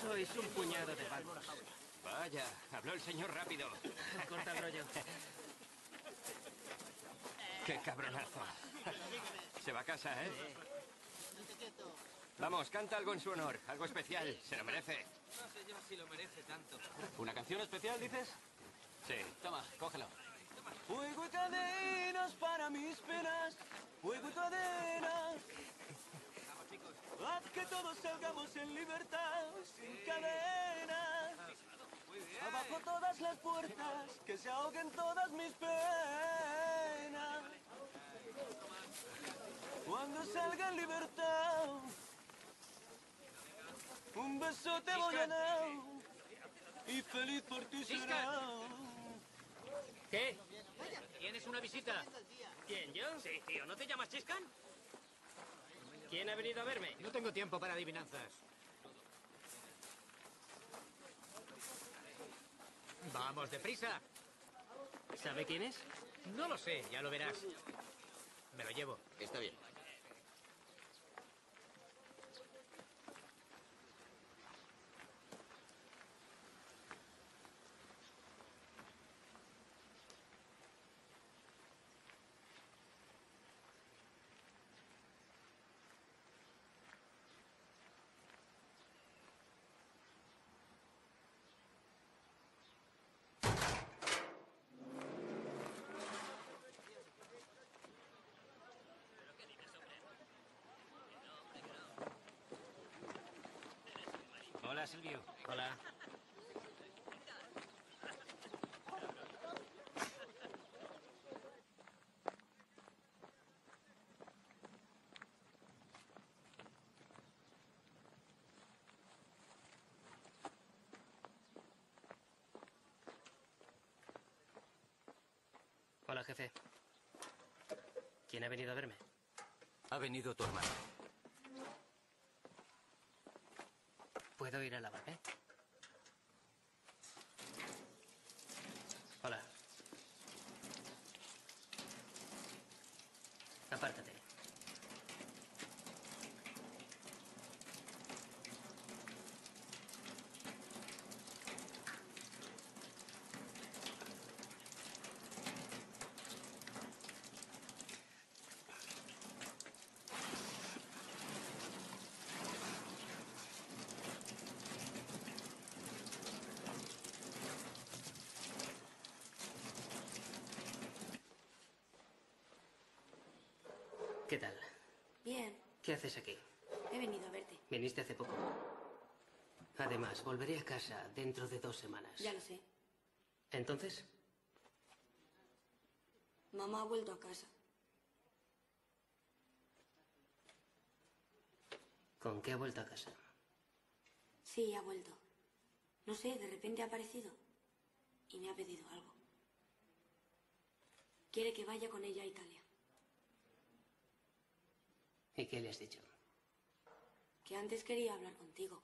Sois un puñado de vagos. Vaya, habló el señor rápido. Corta el rollo. ¡Qué cabronazo! Se va a casa, ¿eh? Vamos, canta algo en su honor. Algo especial. Se lo merece. No sé yo si lo merece tanto. ¿Una canción especial, dices? Sí. Toma, cógelo. Fuego y cadenas para mis penas. Fuego y cadenas. Vamos, chicos. Haz que todos salgamos en libertad, sin cadenas. Muy bien. Abajo todas las puertas, que se ahoguen todas mis penas. Cuando salga en libertad, un beso te voy a dar y feliz por ti será. ¿Qué? ¿Tienes una visita? ¿Quién, yo? Sí, tío. ¿No te llamas Chiscan? ¿Quién ha venido a verme? No tengo tiempo para adivinanzas. Vamos, deprisa. ¿Sabe quién es? No lo sé, ya lo verás. Me lo llevo. Está bien. Hola, Silvio. Hola. Hola, jefe. ¿Quién ha venido a verme? Ha venido tu hermano. ¿Puedo ir a lavarme? Hola. Apártate. ¿Qué tal? Bien, ¿Qué haces aquí? he venido a verte. Viniste hace poco. Además, volveré a casa dentro de 2 semanas. Ya lo sé. ¿Entonces? Mamá ha vuelto a casa. ¿Con qué ha vuelto a casa? Sí, ha vuelto. No sé, de repente ha aparecido. Y me ha pedido algo. Quiere que vaya con ella a Italia. ¿Y qué le has dicho? Que antes quería hablar contigo.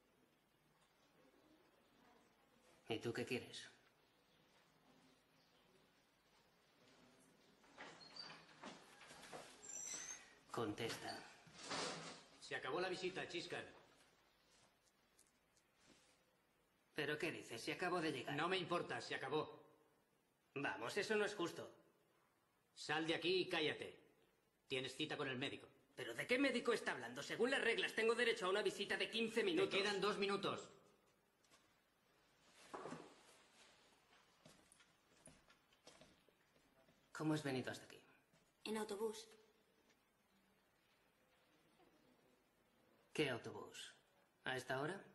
¿Y tú qué quieres? Contesta. Se acabó la visita, Chiscan. ¿Pero qué dices? Si acabo de llegar. No me importa, se acabó. Vamos, eso no es justo. Sal de aquí y cállate. Tienes cita con el médico. ¿Pero de qué médico está hablando? Según las reglas, tengo derecho a una visita de 15 minutos. Te quedan 2 minutos. ¿Cómo has venido hasta aquí? En autobús. ¿Qué autobús? ¿A esta hora?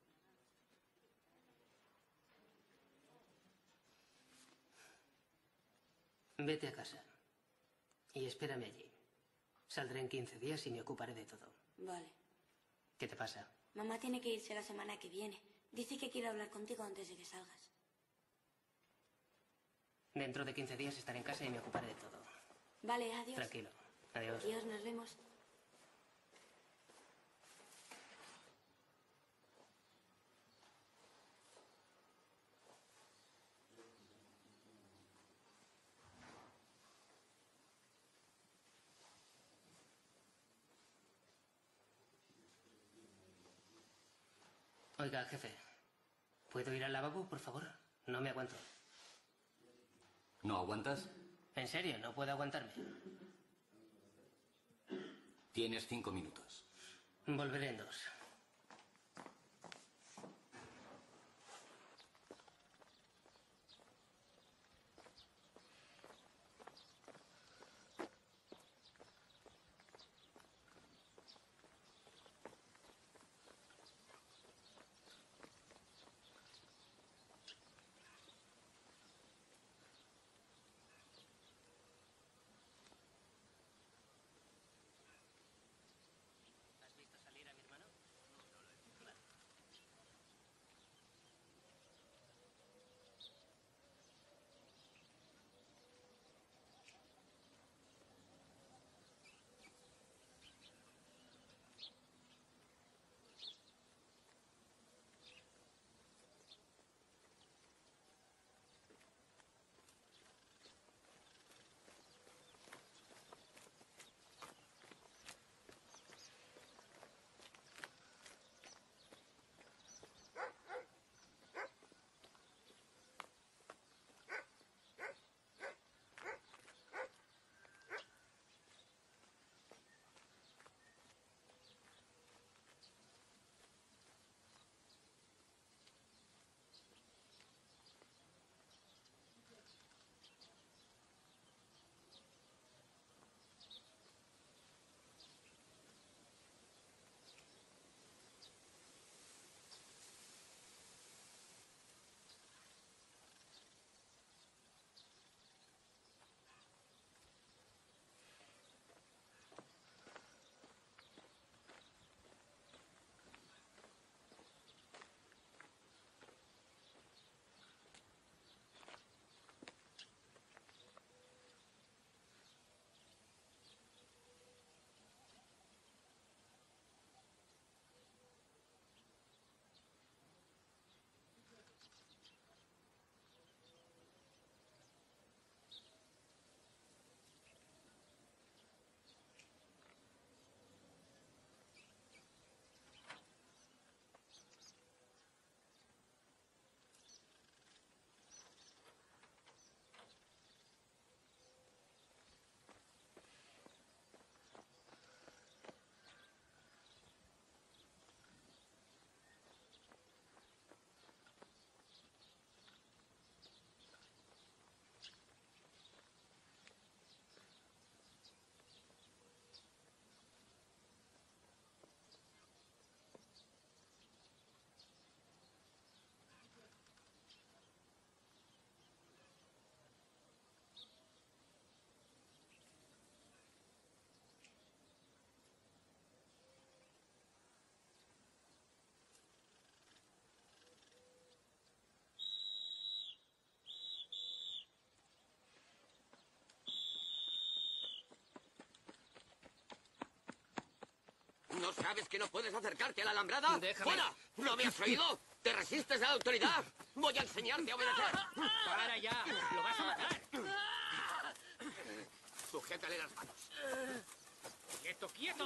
Vete a casa. Y espérame allí. Saldré en 15 días y me ocuparé de todo. Vale. ¿Qué te pasa? Mamá tiene que irse la semana que viene. Dice que quiere hablar contigo antes de que salgas. Dentro de 15 días estaré en casa y me ocuparé de todo. Vale, adiós. Tranquilo. Adiós. Adiós, nos vemos. Oiga, jefe. ¿Puedo ir al lavabo, por favor? No me aguanto. ¿No aguantas? En serio, no puedo aguantarme. Tienes 5 minutos. Volveré en 2. ¿Has visto salir a mi hermano? Vale. ¿No sabes que no puedes acercarte a la alambrada? Déjame. ¡Fuera! ¿No me has oído? ¿Te resistes a la autoridad? Voy a enseñarte a obedecer. ¡Para ya! ¡Lo vas a matar! Sujétale las manos. ¡Quieto, quieto!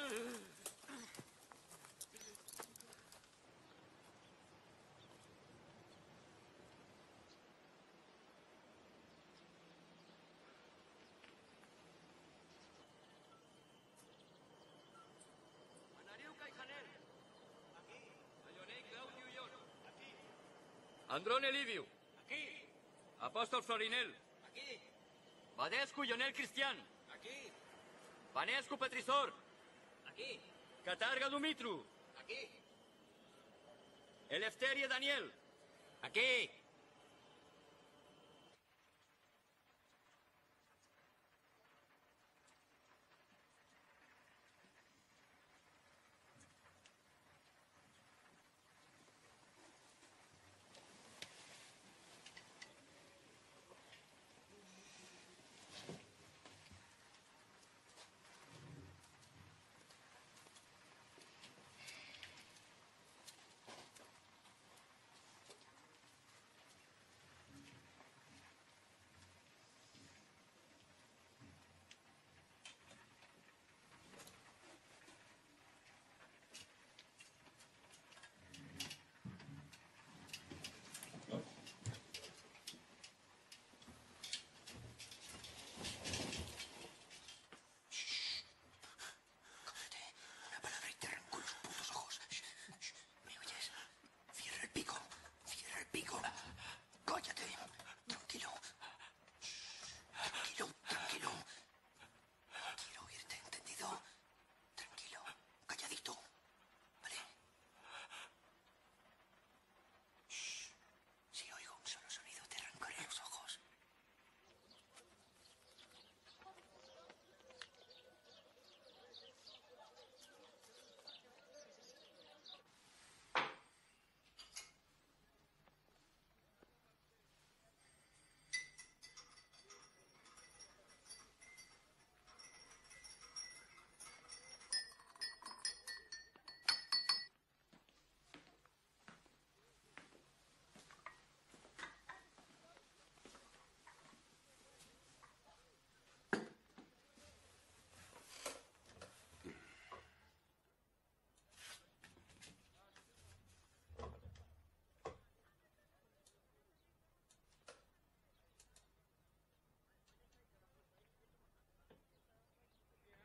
Androne Liviu. Aquí. Apòstol Florinel. Aquí. Badescu Ionel Cristian. Aquí. Panescu Petrisor. Aquí. Catarga Dumitru. Aquí. Elefterie Daniel. Aquí.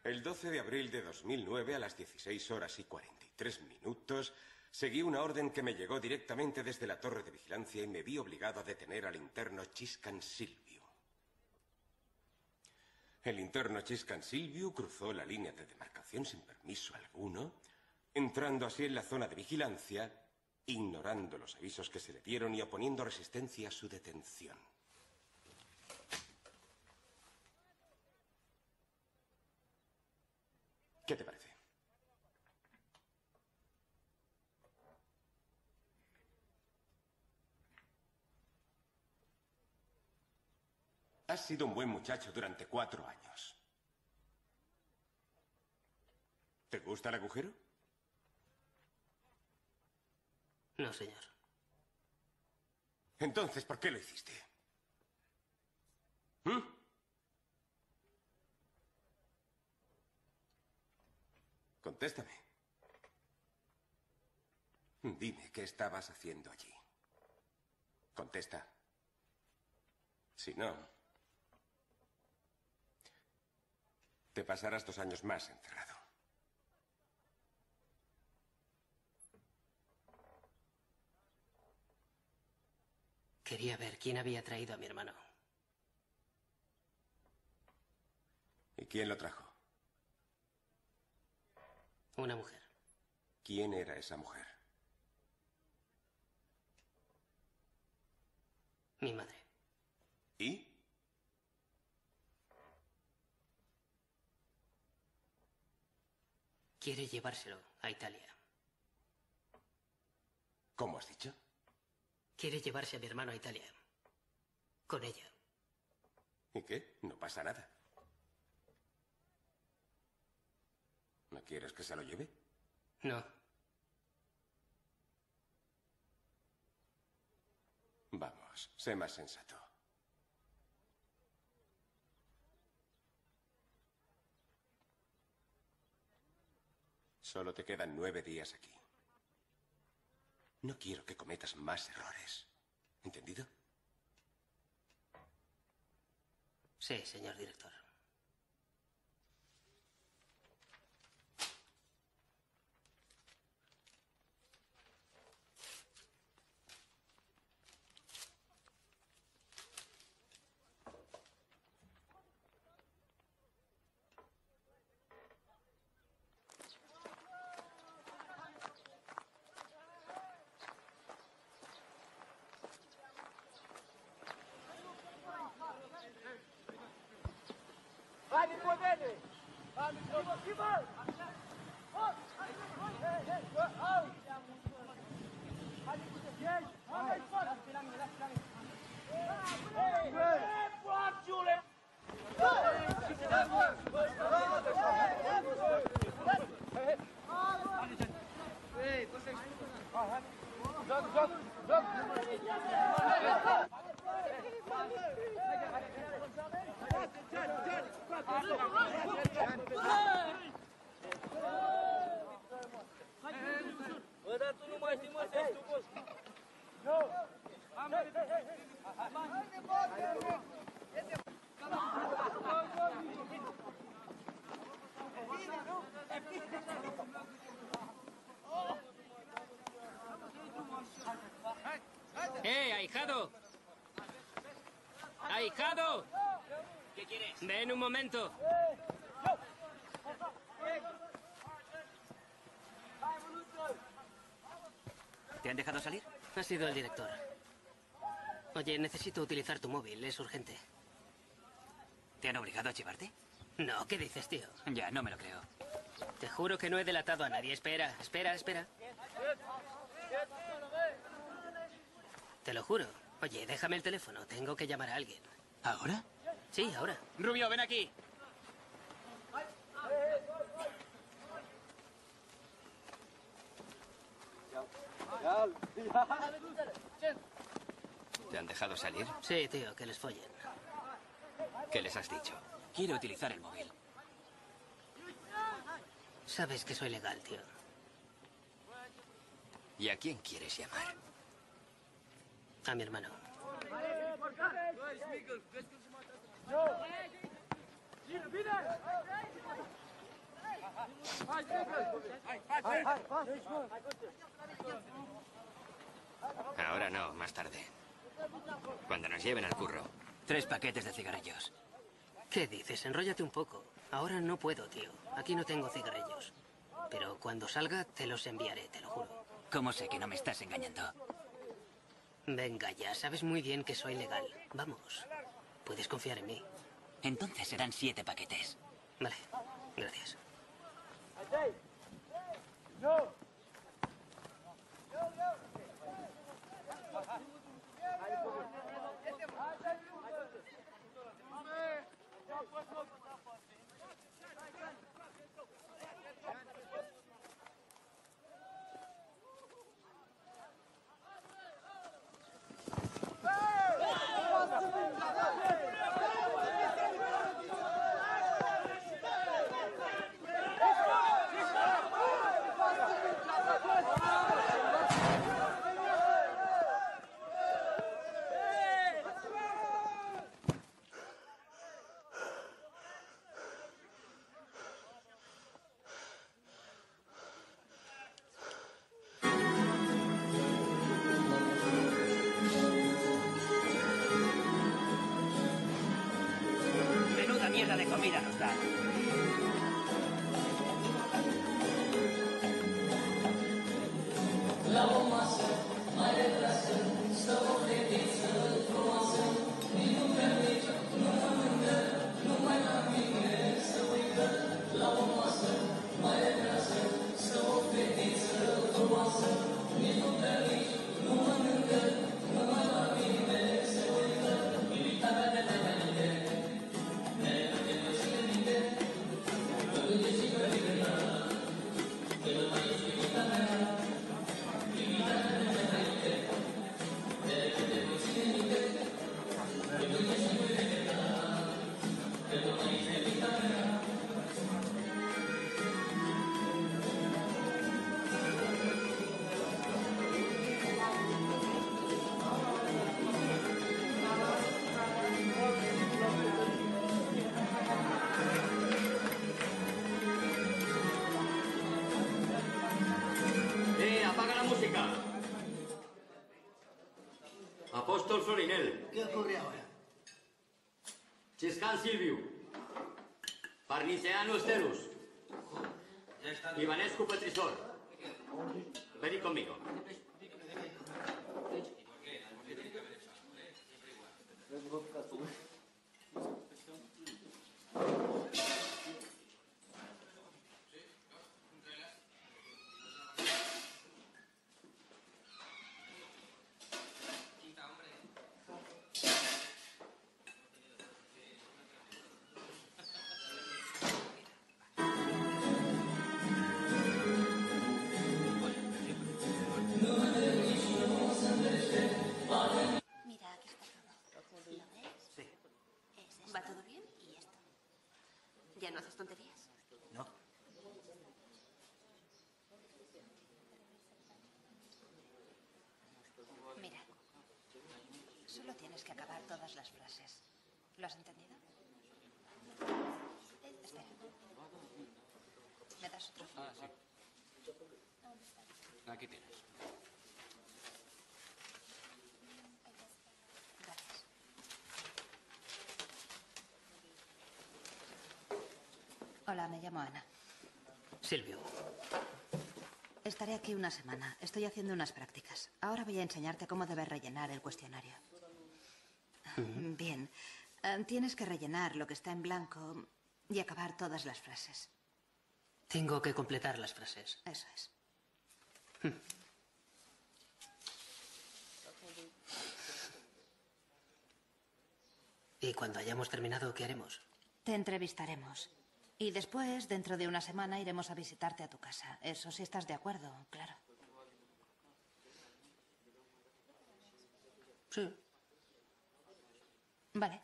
El 12 de abril de 2009, a las 16 horas y 43 minutos, seguí una orden que me llegó directamente desde la torre de vigilancia y me vi obligado a detener al interno Chiscan Silviu. El interno Chiscan Silviu cruzó la línea de demarcación sin permiso alguno, entrando así en la zona de vigilancia, ignorando los avisos que se le dieron y oponiendo resistencia a su detención. ¿Qué te parece? Has sido un buen muchacho durante 4 años. ¿Te gusta el agujero? No, señor. Entonces, ¿por qué lo hiciste? ¿Mm? Contéstame. Dime qué estabas haciendo allí. Contesta. Si no, te pasarás 2 años más encerrado. Quería ver quién había traído a mi hermano. ¿Y quién lo trajo? Una mujer. ¿Quién era esa mujer? Mi madre. ¿Y? Quiere llevárselo a Italia. ¿Cómo has dicho? Quiere llevarse a mi hermano a Italia. Con ella. ¿Y qué? No pasa nada. ¿No quieres que se lo lleve? No. Vamos, sé más sensato. Solo te quedan 9 días aquí. No quiero que cometas más errores. ¿Entendido? Sí, señor director. ¡Ahijado! ¡Ahijado! ¿Qué quieres? Ven un momento. ¿Te han dejado salir? Ha sido el director. Oye, necesito utilizar tu móvil, es urgente. ¿Te han obligado a llevarte? No, ¿qué dices, tío? Ya, no me lo creo. Te juro que no he delatado a nadie. Espera, espera, espera. Te lo juro. Oye, déjame el teléfono. Tengo que llamar a alguien. ¿Ahora? Sí, ahora. Rubio, ven aquí. ¿Te han dejado salir? Sí, tío, que les follen. ¿Qué les has dicho? Quiero utilizar el móvil. Sabes que soy legal, tío. ¿Y a quién quieres llamar? A mi hermano. Ahora no, más tarde. Cuando nos lleven al curro. 3 paquetes de cigarrillos. ¿Qué dices? Enróllate un poco. Ahora no puedo, tío. Aquí no tengo cigarrillos. Pero cuando salga te los enviaré, te lo juro. ¿Cómo sé que no me estás engañando? Venga ya, sabes muy bien que soy legal. Vamos, puedes confiar en mí. Entonces serán 7 paquetes. Vale, gracias. Menuda mierda de comida nos da. Apaga la música. Apóstol Florinel. ¿Qué ocurre ahora? Ciscan Silviu. Parniceanu Sterus. Ivanescu Petrisor. Venid conmigo. Mira, aquí está todo. ¿Lo ves? Sí. ¿Va todo bien? Y esto. ¿Ya no haces tonterías? No. Mira, solo tienes que acabar todas las frases. ¿Lo has entendido? Espera. ¿Me das otro? Ah, sí. Aquí tienes. Gracias. Hola, me llamo Ana. Silvio, Estaré aquí una semana. Estoy haciendo unas prácticas. Ahora voy a enseñarte cómo debes rellenar el cuestionario. Bien. Tienes que rellenar lo que está en blanco y acabar todas las frases. tengo que completar las frases. Eso es. Y cuando hayamos terminado, ¿qué haremos? Te entrevistaremos. Y después, dentro de una semana, iremos a visitarte a tu casa. Eso si estás de acuerdo, claro. Sí. Vale.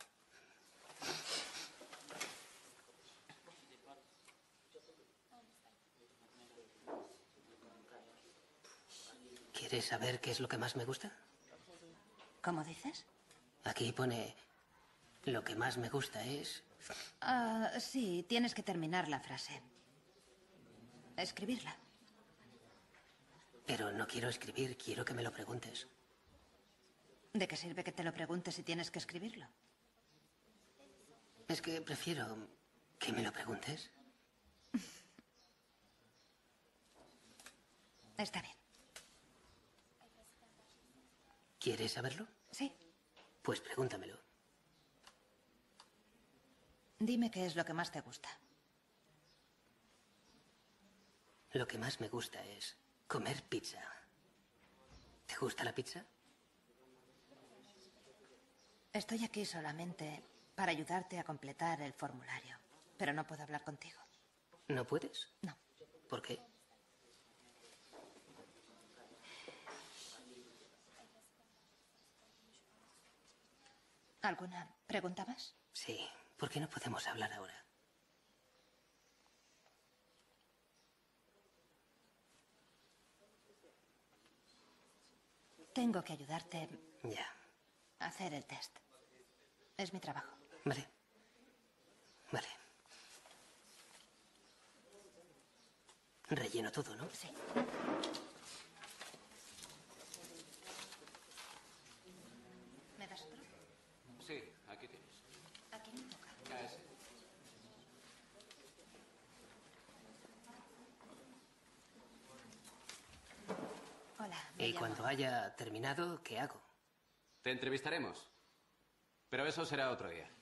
¿Quieres saber qué es lo que más me gusta? ¿Cómo dices? Aquí pone, lo que más me gusta es... Sí, tienes que terminar la frase. Escribirla. Pero no quiero escribir, quiero que me lo preguntes. ¿De qué sirve que te lo preguntes si tienes que escribirlo? Es que prefiero que me lo preguntes. Está bien. ¿Quieres saberlo? Sí. Pues pregúntamelo. Dime qué es lo que más te gusta. Lo que más me gusta es comer pizza. ¿Te gusta la pizza? Estoy aquí solamente para ayudarte a completar el formulario, pero no puedo hablar contigo. ¿No puedes? No. ¿Por qué? ¿Alguna pregunta más? Sí. ¿Por qué no podemos hablar ahora? Tengo que ayudarte Ya. a hacer el test. Es mi trabajo. Vale. Vale. Relleno todo, ¿no? Sí. ¿Me das otro? Sí, aquí tienes. Aquí me toca. Ya ese. Hola. me Y llamo- cuando haya terminado, ¿qué hago? Te entrevistaremos. Pero eso será otro día.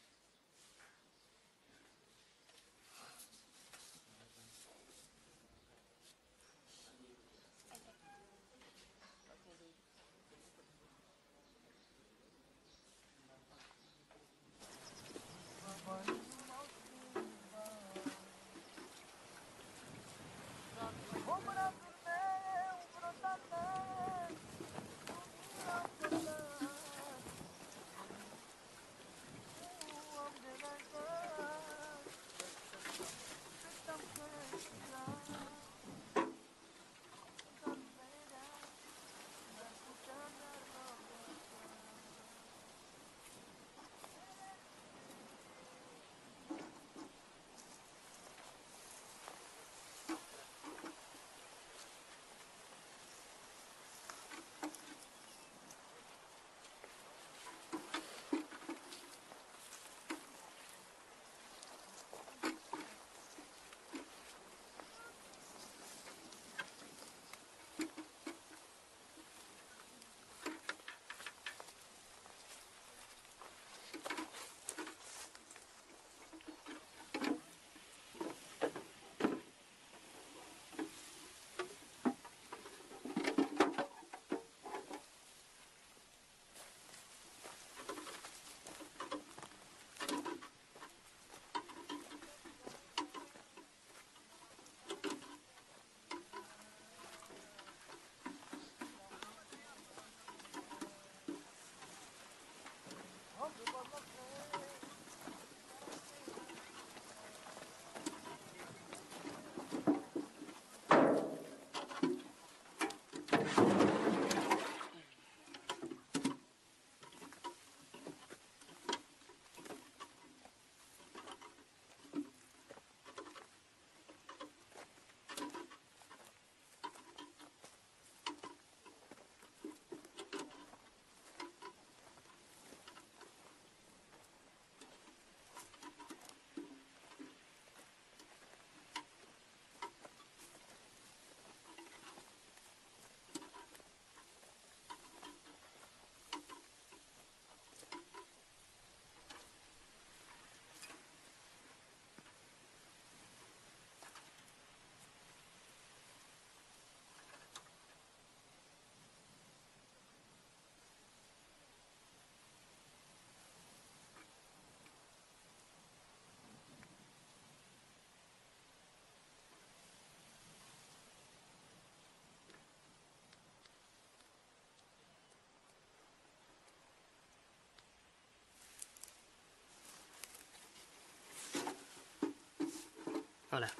Hola.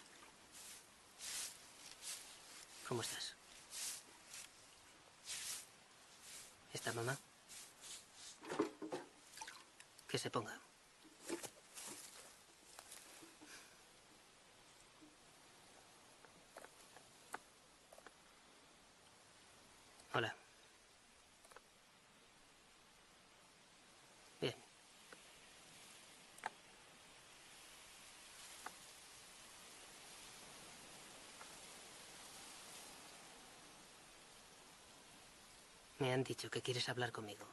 ¿Cómo estás? ¿Está mamá? Que se ponga. Me han dicho que quieres hablar conmigo.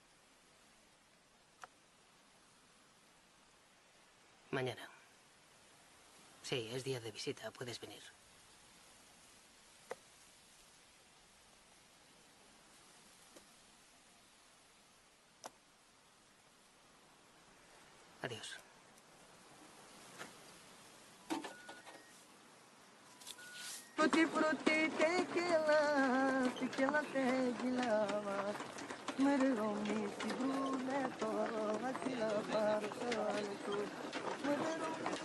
Mañana. Sí, es día de visita. Puedes venir. Adiós. Frutti frutti tequila, tequila tequila. मेरे रोमी सी ब्रूने तो वसीला बार तो मेरे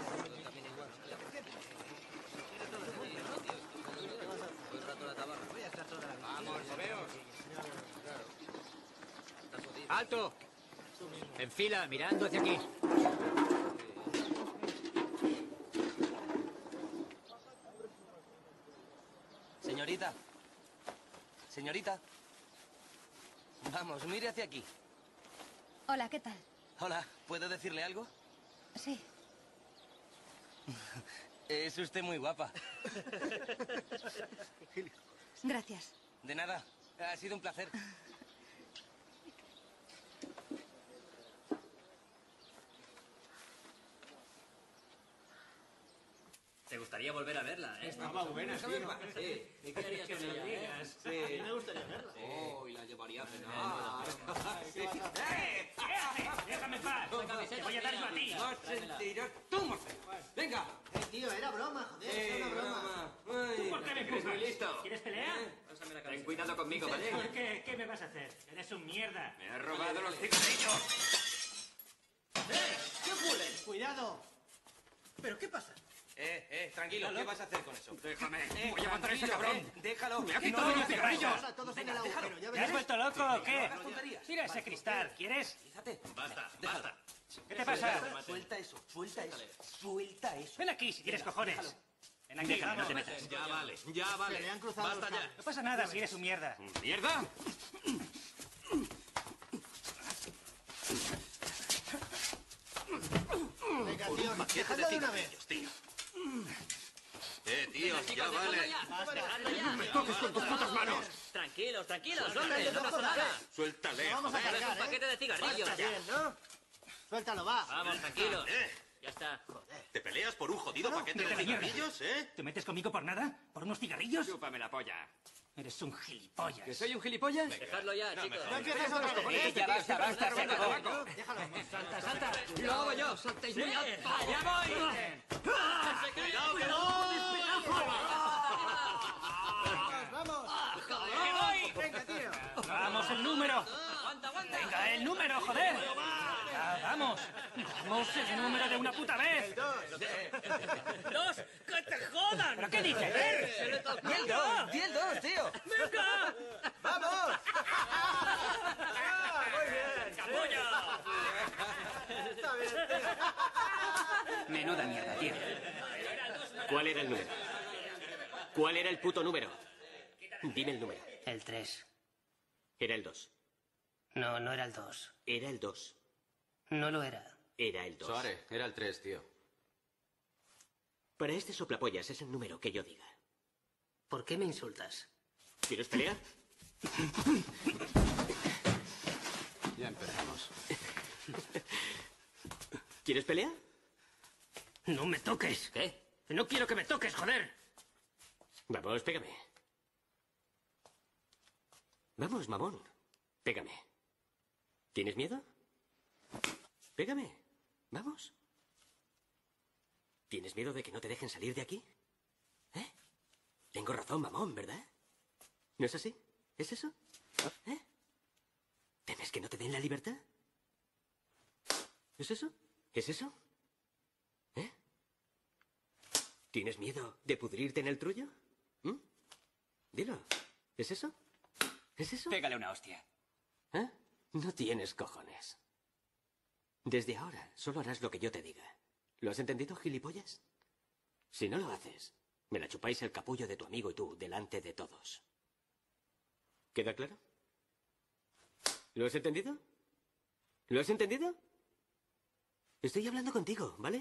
¡Alto! En fila, mirando hacia aquí. Señorita. Señorita. Vamos, mire hacia aquí. Hola, ¿qué tal? Hola, ¿puedo decirle algo? Sí. Es usted muy guapa. Gracias. De nada, ha sido un placer. ¿Te gustaría volver a verla, eh? Estaba buena, tío. Sí. ¿Y qué harías con ella? Sí. Me gustaría verla. Oh, y la llevaría a cenar. Déjame en paz. Te voy a dar yo a ti. No sentirás tú, Morfeo. Venga. Tío, era broma, joder, era una broma. ¿Tú por qué me empujas? muy listo. ¿Quieres pelear? Ten cuidado conmigo, ¿vale? ¿Por qué? ¿Qué me vas a hacer? Eres un mierda. Me has robado los cigarrillos. ¡Qué fulen! ¡Cuidado! ¿Pero qué pasa? Tranquilo, ¿qué vas a hacer con eso? Déjame. Voy a matar a ese cabrón. Déjalo. Me ha quitado los cigarrillos. Ahora todos en el agujero, ya ¿Te has vuelto loco o qué? tonterías. Mira ese cristal, ¿quieres? Fíjate. Basta. ¿Qué te pasa? Suelta eso, suelta eso. Suelta eso. Ven aquí si tienes cojones. Ven aquí, no te metas. Ya vale. Se le han cruzado los cables. No pasa nada si eres un mierda. ¿Mierda? Venga, tío, dejadlo de una vez. Tío, ya vale. ¡Me toques con tus putas manos! Tranquilos, hombre, no pasa nada. Suéltale, Vamos a joder. cargar, ¿eh? Paquete de cigarrillos. Está bien, ¿no? Suéltalo, va. Vamos, tranquilos. Ya está. ¿Te peleas por un jodido paquete vete de a la mierda. cigarrillos, eh? ¿Te metes conmigo por nada? ¿Por unos cigarrillos? Chúpame la polla. Eres un gilipollas. ¿Que soy un gilipollas? Dejadlo ya, chicos. No empieces otra vez. Ya basta, se acabó. Déjalo. Salta. Lo hago yo, saltéis muy alto. ¡Ya voy! ¡Vamos! Venga, tío. ¡Vamos, el número! ¡Venga, el número, joder! Ya, vamos. ¡Vamos, el número de una puta vez! ¡Dos! ¡Que te jodan! ¿Pero qué dices? ¡Y el dos, tío! ¡Venga! ¡Vamos! ¡Capullo! Menuda mierda, tío. ¿Cuál era el número? ¿Cuál era el puto número? Dime el número. El 3. Era el 2. No, no era el 2. Era el 2. No lo era. Era el 2. Suárez, era el 3, tío. Para este soplapollas es el número que yo diga. ¿Por qué me insultas? ¿Quieres pelear? Ya empezamos. ¿Quieres pelear? ¡No me toques! ¿Qué? ¡No quiero que me toques, joder! Vamos, pégame. Vamos, mamón. Pégame. ¿Tienes miedo? Pégame. Vamos. ¿Tienes miedo de que no te dejen salir de aquí? ¿Eh? Tengo razón, mamón, ¿verdad? ¿No es así? ¿Es eso? ¿Eh? ¿Temes que no te den la libertad? ¿Es eso? ¿Es eso? ¿Eh? ¿Tienes miedo de pudrirte en el trullo? ¿Mm? Dilo. ¿Es eso? ¿Es eso? Pégale una hostia. ¿Eh? No tienes cojones. Desde ahora solo harás lo que yo te diga. ¿Lo has entendido, gilipollas? Si no lo haces, me la chupáis el capullo de tu amigo y tú delante de todos. ¿Queda claro? ¿Lo has entendido? ¿Lo has entendido? Estoy hablando contigo, ¿vale?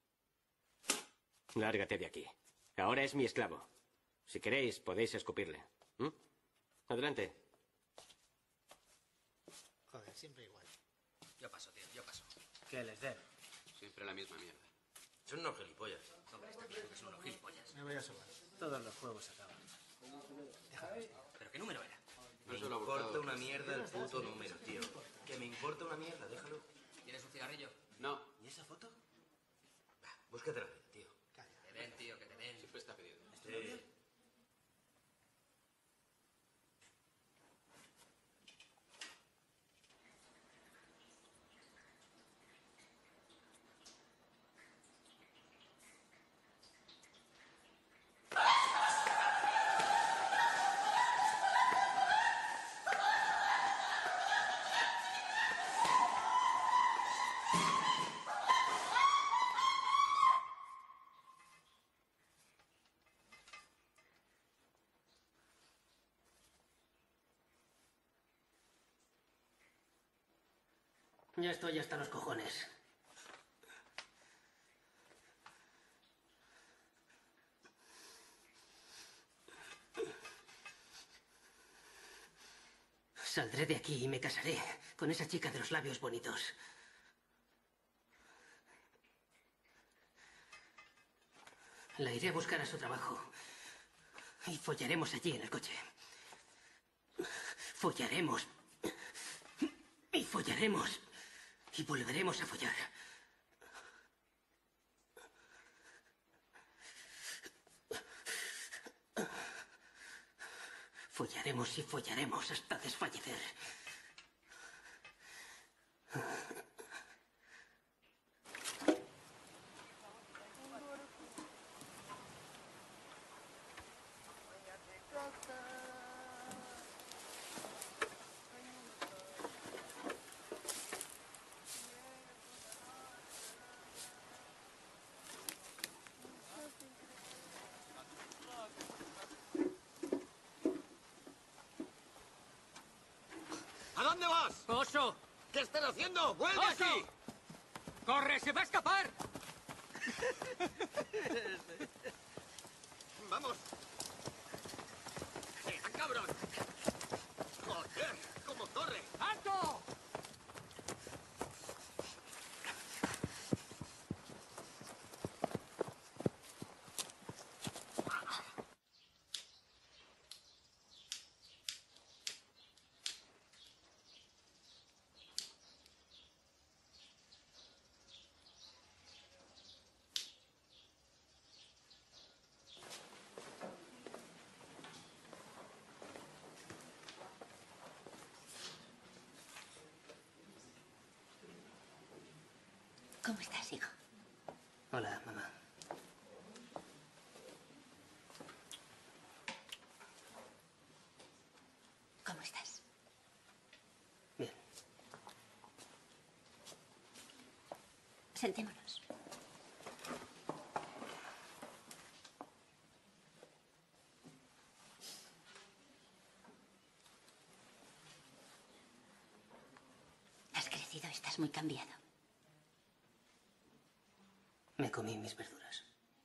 Lárgate de aquí. Ahora es mi esclavo. Si queréis, podéis escupirle. ¿Mm? Adelante. siempre igual. Yo paso, tío, yo paso. Que les den. Siempre la misma mierda. Son unos gilipollas. Hombre, este amigo que son unos gilipollas. Me voy a sobar. Todos los juegos acaban. ¿Pero qué número era? No Me se lo ha importa buscado. una mierda el puto número, tío. Que me importa una mierda, déjalo. ¿Tienes un cigarrillo? No. ¿Y esa foto? Va, búscate la vida, tío. Que te den, tío, que te den. Siempre está pidiendo. Sí. Ya estoy hasta los cojones. Saldré de aquí y me casaré con esa chica de los labios bonitos. La iré a buscar a su trabajo. Y follaremos allí en el coche. Follaremos. Y follaremos. Y volveremos a follar. Follaremos y follaremos hasta desfallecer. ¿A dónde vas? ¡Oso! ¿Qué estás haciendo? ¡Vuelve ¡Oso! aquí! ¡Corre, se va a escapar! ¡Vamos! ¡Venga, cabrón! ¡Joder! ¡Cómo corre! ¡Alto! ¿Cómo estás, hijo? Hola, mamá. ¿Cómo estás? Bien. Sentémonos. Has crecido, estás muy cambiado. Me comí mis verduras.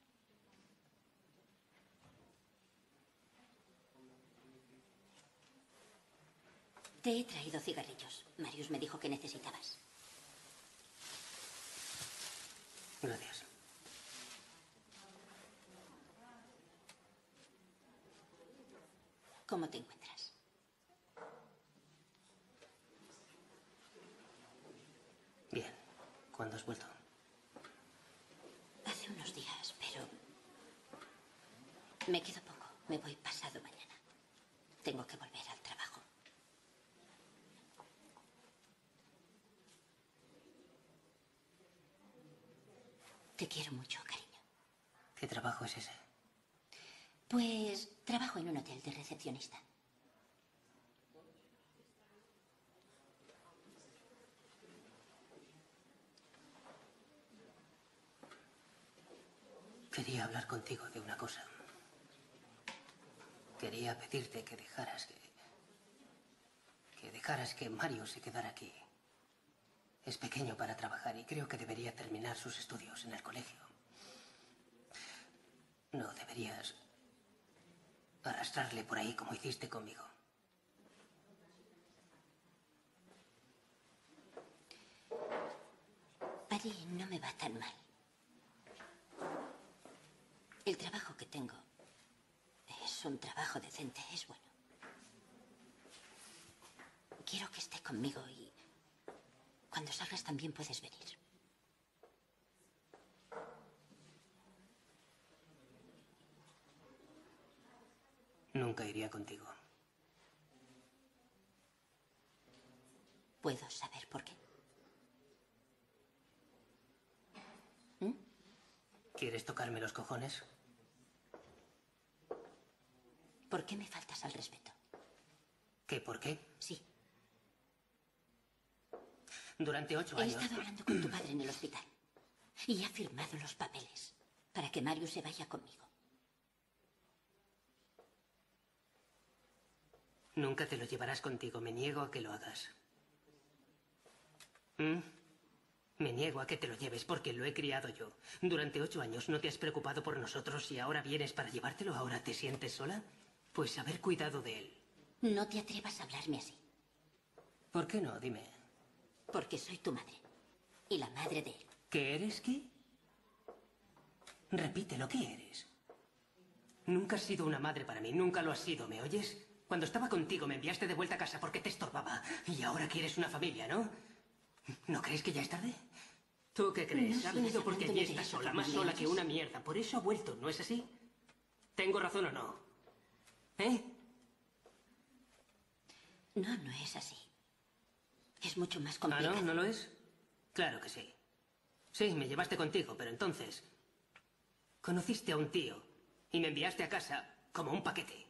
Te he traído cigarrillos. Marius me dijo que necesitabas. Gracias. ¿Cómo te encuentras? Bien. ¿Cuándo has vuelto? Hace unos días, pero... me quedo poco. Me voy pasado mañana. Tengo que volver al trabajo. Te quiero mucho, cariño. ¿Qué trabajo es ese? Pues trabajo en un hotel de recepcionista. Quería hablar contigo de una cosa. Quería pedirte que dejaras que Mario se quedara aquí. Es pequeño para trabajar y creo que debería terminar sus estudios en el colegio. No deberías arrastrarle por ahí como hiciste conmigo. Daddy no me va tan mal. El trabajo que tengo es un trabajo decente, es bueno. Quiero que esté conmigo y cuando salgas también puedes venir. Nunca iría contigo. ¿Puedo saber por qué? ¿Quieres tocarme los cojones? ¿Por qué me faltas al respeto? ¿Qué? ¿Por qué? Sí. Durante 8 He años... estado hablando con tu padre en el hospital y ha firmado los papeles para que Marius se vaya conmigo. Nunca te lo llevarás contigo. Me niego a que lo hagas. Me niego a que te lo lleves porque lo he criado yo. Durante 8 años no te has preocupado por nosotros y ahora vienes para llevártelo. ¿Ahora te sientes sola? Pues haber cuidado de él. No te atrevas a hablarme así. ¿Por qué no? Dime. Porque soy tu madre. Y la madre de él. ¿Qué eres qué? Repite lo que eres. Nunca has sido una madre para mí. Nunca lo has sido. ¿Me oyes? Cuando estaba contigo me enviaste de vuelta a casa porque te estorbaba. Y ahora quieres una familia, ¿no? ¿No crees que ya es tarde? ¿Tú qué crees? No, Ha venido sigas porque hablándome allí de está eso, sola, que más me sola oyes. que una mierda. Por eso ha vuelto, ¿no es así? ¿Tengo razón o no? ¿Eh? No, no es así. Es mucho más ¿Ah, complicado. no? ¿No lo es? Claro que sí. Sí, me llevaste contigo, pero entonces... Conociste a un tío y me enviaste a casa como un paquete.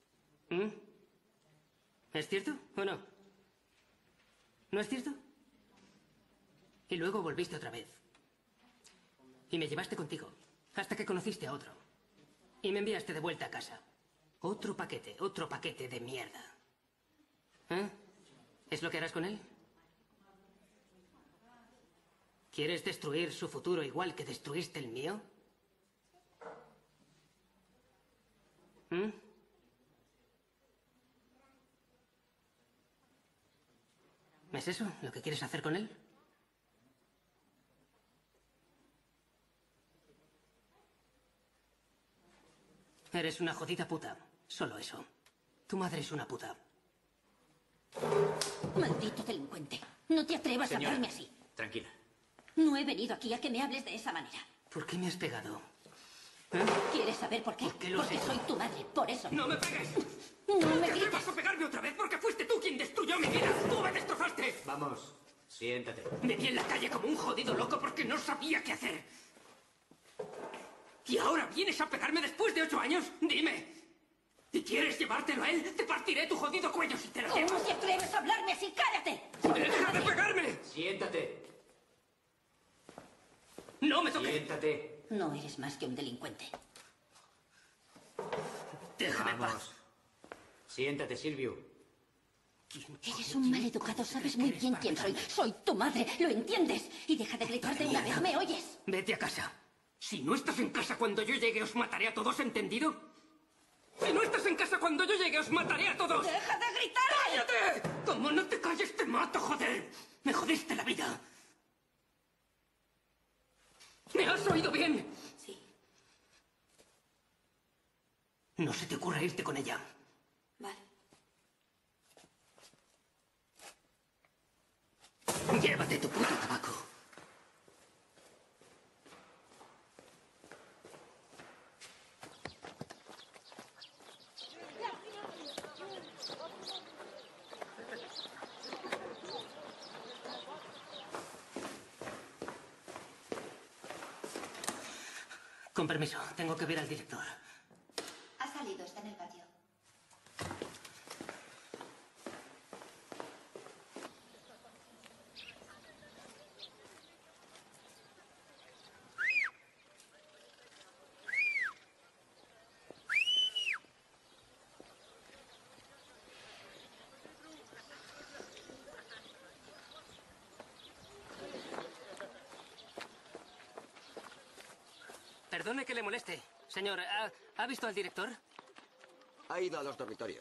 ¿Es cierto o no? ¿No es cierto? Y luego volviste otra vez. Y me llevaste contigo hasta que conociste a otro. Y me enviaste de vuelta a casa. Otro paquete de mierda. ¿Eh? ¿Es lo que harás con él? ¿Quieres destruir su futuro igual que destruiste el mío? ¿Es eso lo que quieres hacer con él? Eres una jodida puta. Solo eso. Tu madre es una puta. Maldito delincuente. No te atrevas Señora, a hablarme así. Tranquila. No he venido aquí a que me hables de esa manera. ¿Por qué me has pegado? ¿Quieres saber por qué? Porque lo sé. soy tu madre, por eso. ¡No me pegues! No me ¿Te grites. atrevas a pegarme otra vez porque fuiste tú quien destruyó mi vida? ¡Tú me destrozaste! Vamos, siéntate. Me vi en la calle como un jodido loco porque no sabía qué hacer. ¿Y ahora vienes a pegarme después de 8 años? Dime. ¿Y quieres llevártelo a él? Te partiré tu jodido cuello si te lo ¿Cómo llevas. te atreves a hablarme así? ¡Cállate! ¡Deja de pegarme! Siéntate. ¡No me toques! Siéntate. No eres más que un delincuente. Déjame en paz. Vamos. Siéntate, Silvio. Eres un maleducado, sabes muy bien quién soy. Soy tu madre, ¿lo entiendes? Y deja de gritar de una vez, ¿me oyes? Vete a casa. Si no estás en casa cuando yo llegue, os mataré a todos, ¿entendido? Si no estás en casa cuando yo llegue, os mataré a todos. ¡Deja de gritar! ¡Cállate! Como no te calles, te mato, joder. Me jodiste la vida. ¿Me has oído bien? Sí. No se te ocurra irte con ella. Vale. Llévate tu puto tabaco. Con permiso, tengo que ver al director. Ha salido, está en el patio. Perdone que le moleste. Señor, ¿ha visto al director? Ha ido a los dormitorios.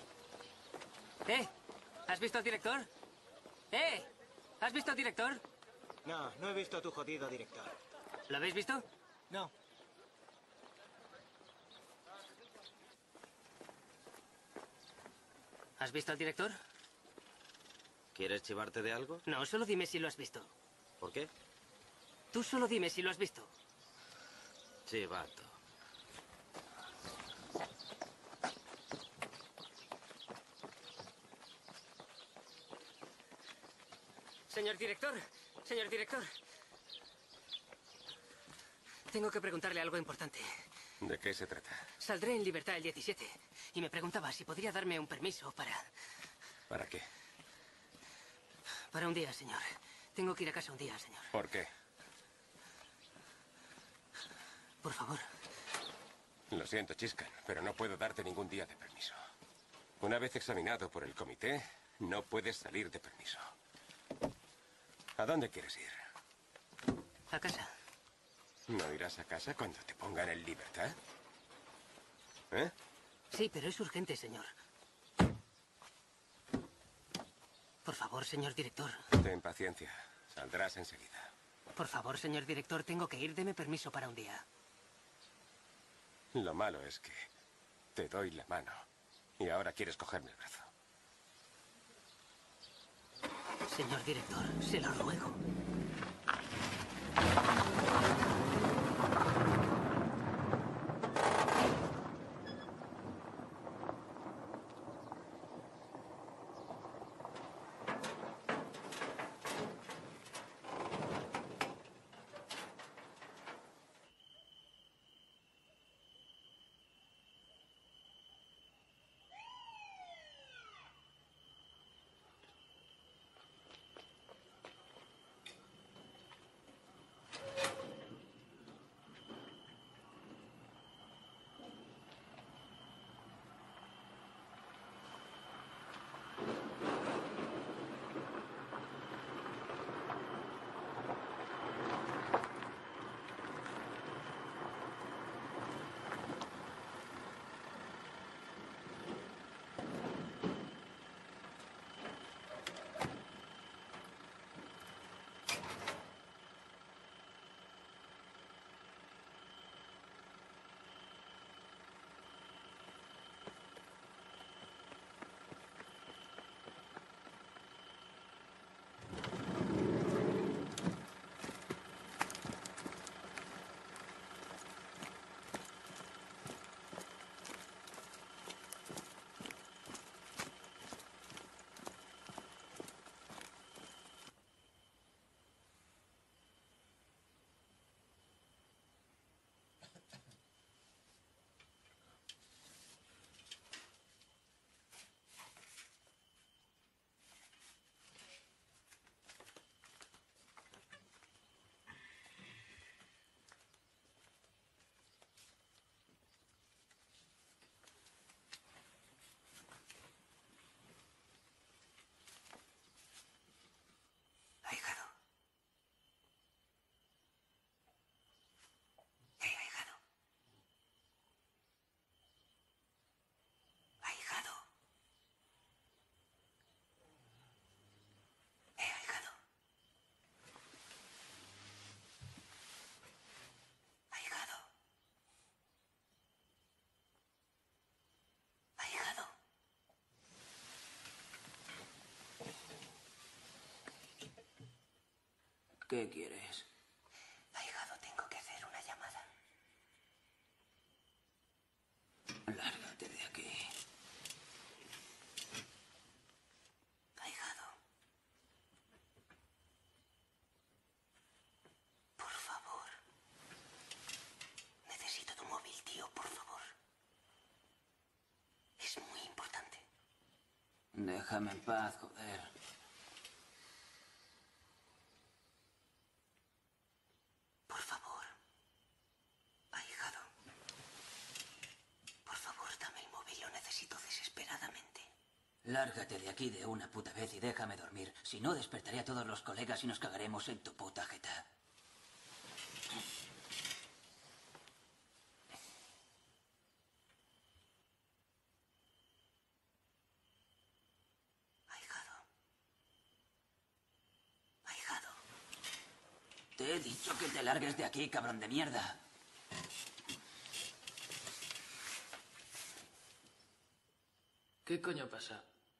¿Has visto al director? ¿Has visto al director? No, no he visto a tu jodido director. ¿Lo habéis visto? No. ¿Has visto al director? ¿Quieres chivarte de algo? No, solo dime si lo has visto. ¿Por qué? Tú solo dime si lo has visto. Chivato. Señor director, señor director. Tengo que preguntarle algo importante. ¿De qué se trata? Saldré en libertad el 17 y me preguntaba si podría darme un permiso para... ¿Para qué? Para un día, señor. Tengo que ir a casa un día, señor. ¿Por qué? Por favor. Lo siento, Chiscan, pero no puedo darte ningún día de permiso. Una vez examinado por el comité, no puedes salir de permiso. ¿A dónde quieres ir? A casa. ¿No irás a casa cuando te pongan en libertad? ¿Eh? Sí, pero es urgente, señor. Por favor, señor director. Ten paciencia. Saldrás enseguida. Por favor, señor director, tengo que ir. Deme permiso para un día. Lo malo es que te doy la mano y ahora quieres cogerme el brazo. Señor director, se lo ruego. Ahijado. Ahijado. Ahijado. Ahijado. Ahijado. Ahijado. ¿Qué quieres? Ahijado, tengo que hacer una llamada. Lárgate de aquí. Ahijado. Por favor. Necesito tu móvil, tío, por favor. Es muy importante. Déjame en paz, joder. Por favor. Ahijado. Por favor, dame el móvil, lo necesito desesperadamente. Lárgate de aquí de una puta vez y déjame dormir. Si no, despertaré a todos los colegas y nos cagaremos en tu puta jeta. Ahijado. Ahijado. Te he dicho que te largues de aquí, cabrón de mierda. ¿Qué coño pasa?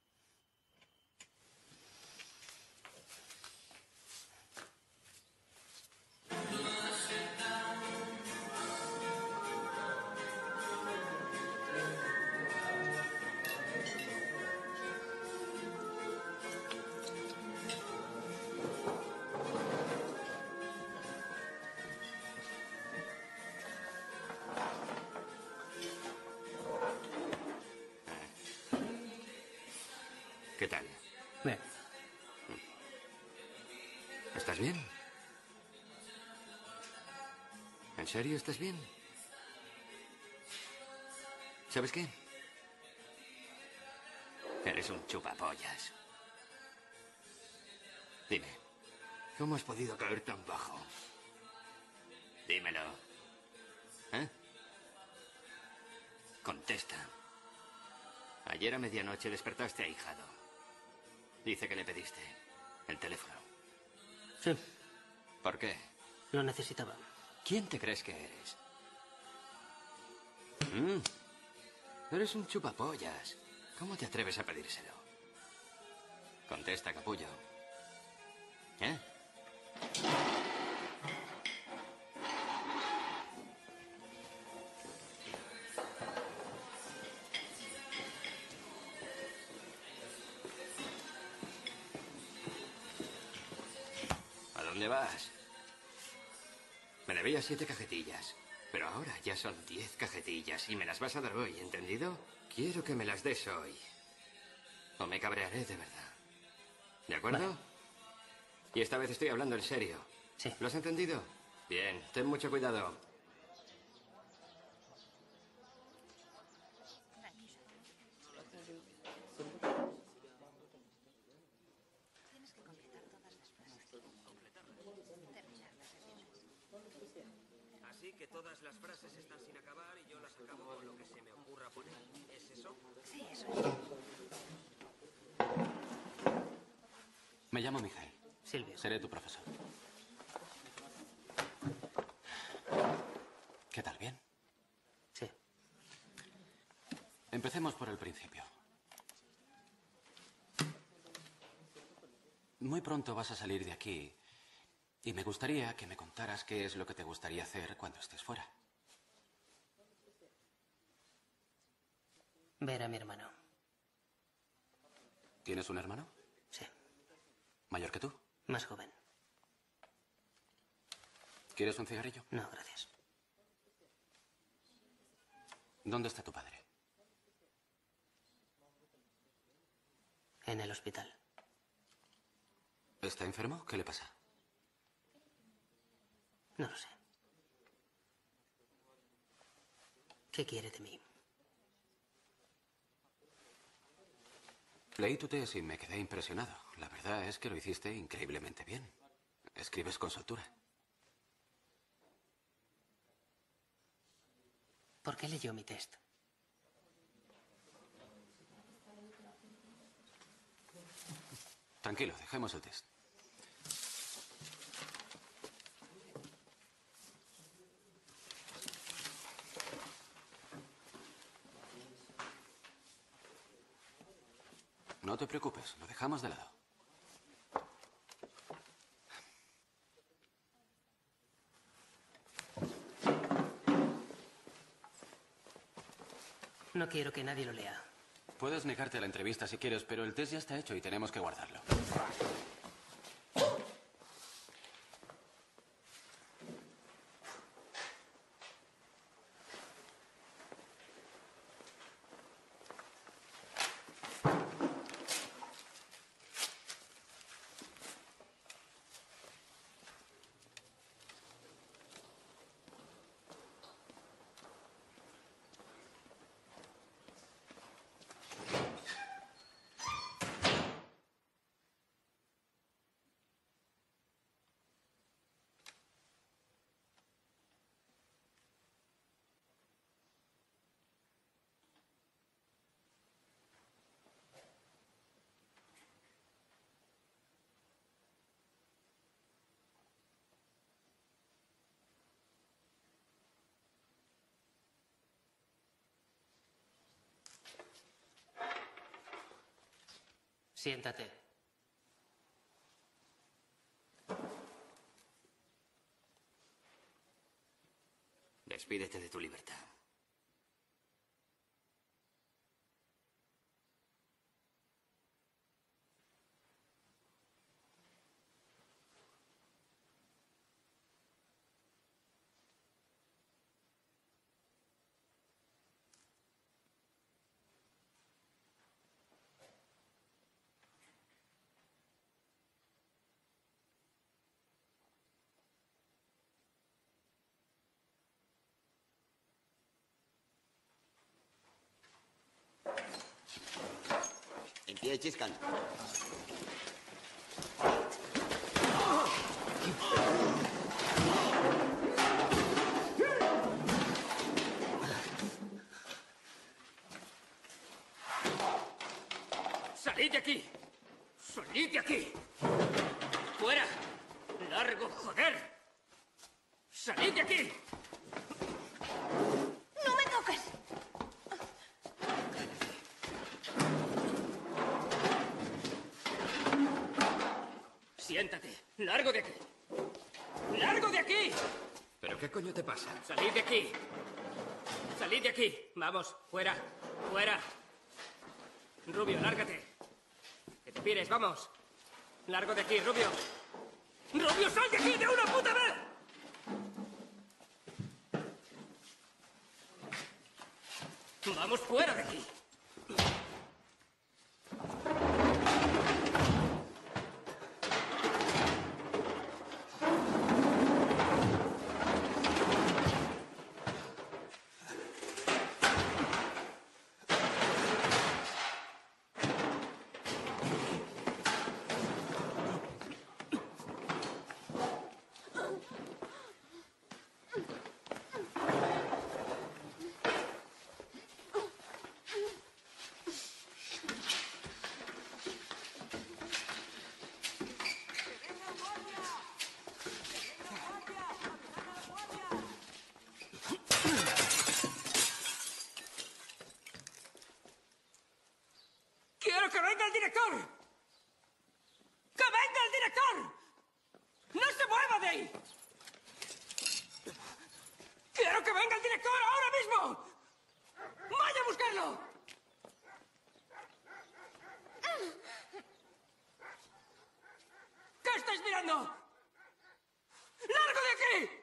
¿Qué tal? Bien. ¿Estás bien? ¿En serio estás bien? ¿Sabes qué? Eres un chupapollas. Dime, ¿cómo has podido caer tan bajo? Dímelo. ¿Eh? Contesta. Ayer a medianoche despertaste a Hijado. Dice que le pediste el teléfono. Sí. ¿Por qué? Lo necesitaba. ¿Quién te crees que eres? Eres un chupapollas. ¿Cómo te atreves a pedírselo? Contesta, capullo. ¿Eh? ¿A dónde vas? Me debías 7 cajetillas, pero ahora ya son 10 cajetillas y me las vas a dar hoy, ¿entendido? Quiero que me las des hoy. O me cabrearé de verdad. ¿De acuerdo? Vale. Y esta vez estoy hablando en serio. Sí. ¿Lo has entendido? Bien, ten mucho cuidado. Así que todas las frases están sin acabar y yo las acabo con lo que se me ocurra poner. ¿Es eso? Sí, eso es. Me llamo Mijail. Silvio. Seré tu profesor. ¿Qué tal? ¿Bien? Sí. Empecemos por el principio. Muy pronto vas a salir de aquí y me gustaría que me contaras qué es lo que te gustaría hacer cuando estés fuera. Ver a mi hermano. ¿Tienes un hermano? Sí. ¿Mayor que tú? Más joven. ¿Quieres un cigarrillo? No, gracias. ¿Dónde está tu padre? En el hospital. ¿Está enfermo? ¿Qué le pasa? No lo sé. ¿Qué quiere de mí? Leí tu tesis y me quedé impresionado. La verdad es que lo hiciste increíblemente bien. Escribes con soltura. ¿Por qué leyó mi test? Tranquilo, dejemos el test. No te preocupes, lo dejamos de lado. No quiero que nadie lo lea. Puedes negarte a la entrevista si quieres, pero el test ya está hecho y tenemos que guardarlo. Siéntate. Despídete de tu libertad. En pie, Chiscan. ¡Salid de aquí! ¡Salid de aquí! ¡Fuera! ¡Largo, joder! ¡Salid de aquí! ¡No me toques! Siéntate. ¡Largo de aquí! ¡Largo de aquí! ¿Pero qué coño te pasa? ¡Salid de aquí! ¡Salid de aquí! Vamos, fuera, fuera. Rubio, lárgate. Que te pires, vamos. Largo de aquí, Rubio. ¡Rubio, sal de aquí de una puta vez! Vamos fuera de aquí. ¡Quiero que venga el director! ¡Que venga el director! ¡No se mueva de ahí! ¡Quiero que venga el director ahora mismo! ¡Vaya a buscarlo! ¿Qué estáis mirando? ¡Largo de aquí!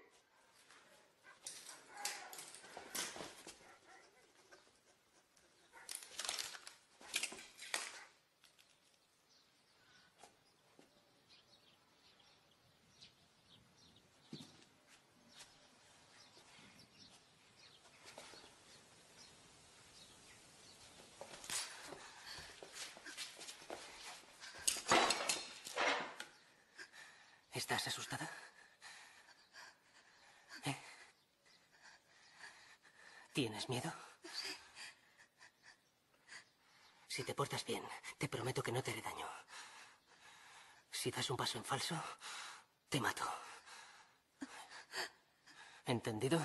¿Estás asustada? ¿Eh? ¿Tienes miedo? Si te portas bien, te prometo que no te haré daño. Si das un paso en falso, te mato. ¿Entendido?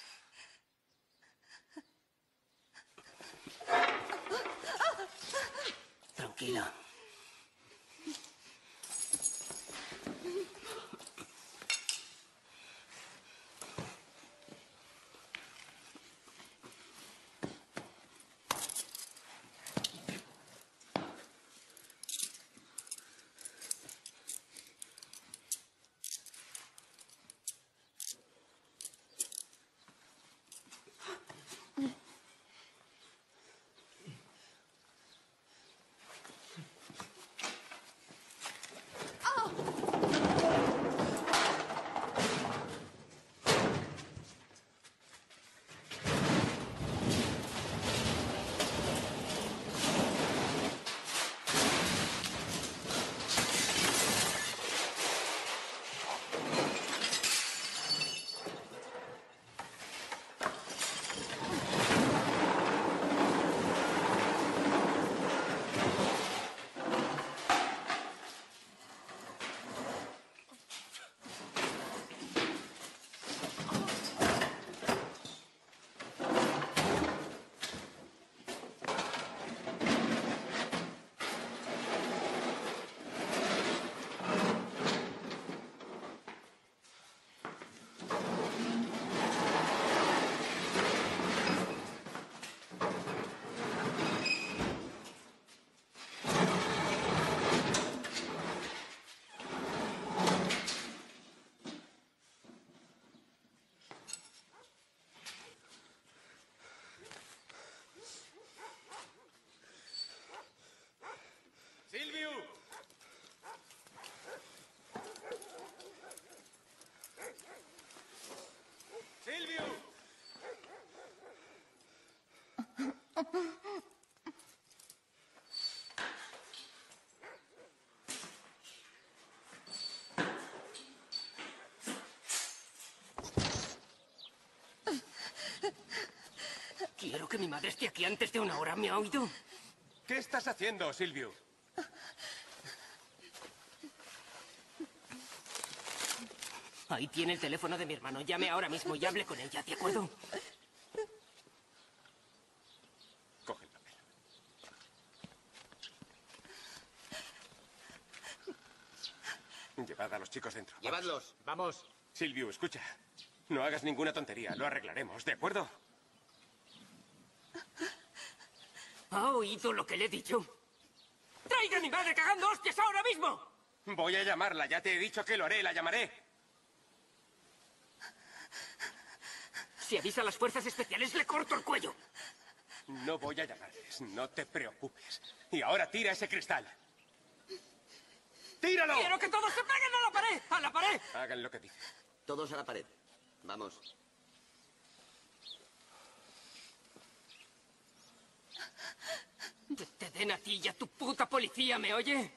Tranquila. que mi madre esté aquí antes de una hora, ¿me ha oído? ¿Qué estás haciendo, Silvio? Ahí tiene el teléfono de mi hermano. Llame ahora mismo y hable con ella, ¿de acuerdo? Coge el papel. Llevad a los chicos dentro. Llevadlos. Vamos. Silvio, escucha. No hagas ninguna tontería. Lo arreglaremos, ¿de acuerdo? ¿Ha oído lo que le he dicho? ¡Traiga a mi madre cagando hostias ahora mismo! Voy a llamarla. Ya te he dicho que lo haré. La llamaré. Si avisa a las fuerzas especiales, le corto el cuello. No voy a llamarles. No te preocupes. Y ahora tira ese cristal. ¡Tíralo! ¡Quiero que todos se peguen a la pared! ¡A la pared! Hagan lo que dice. Todos a la pared. Vamos. Que te den a ti y a tu puta policía, ¿me oye?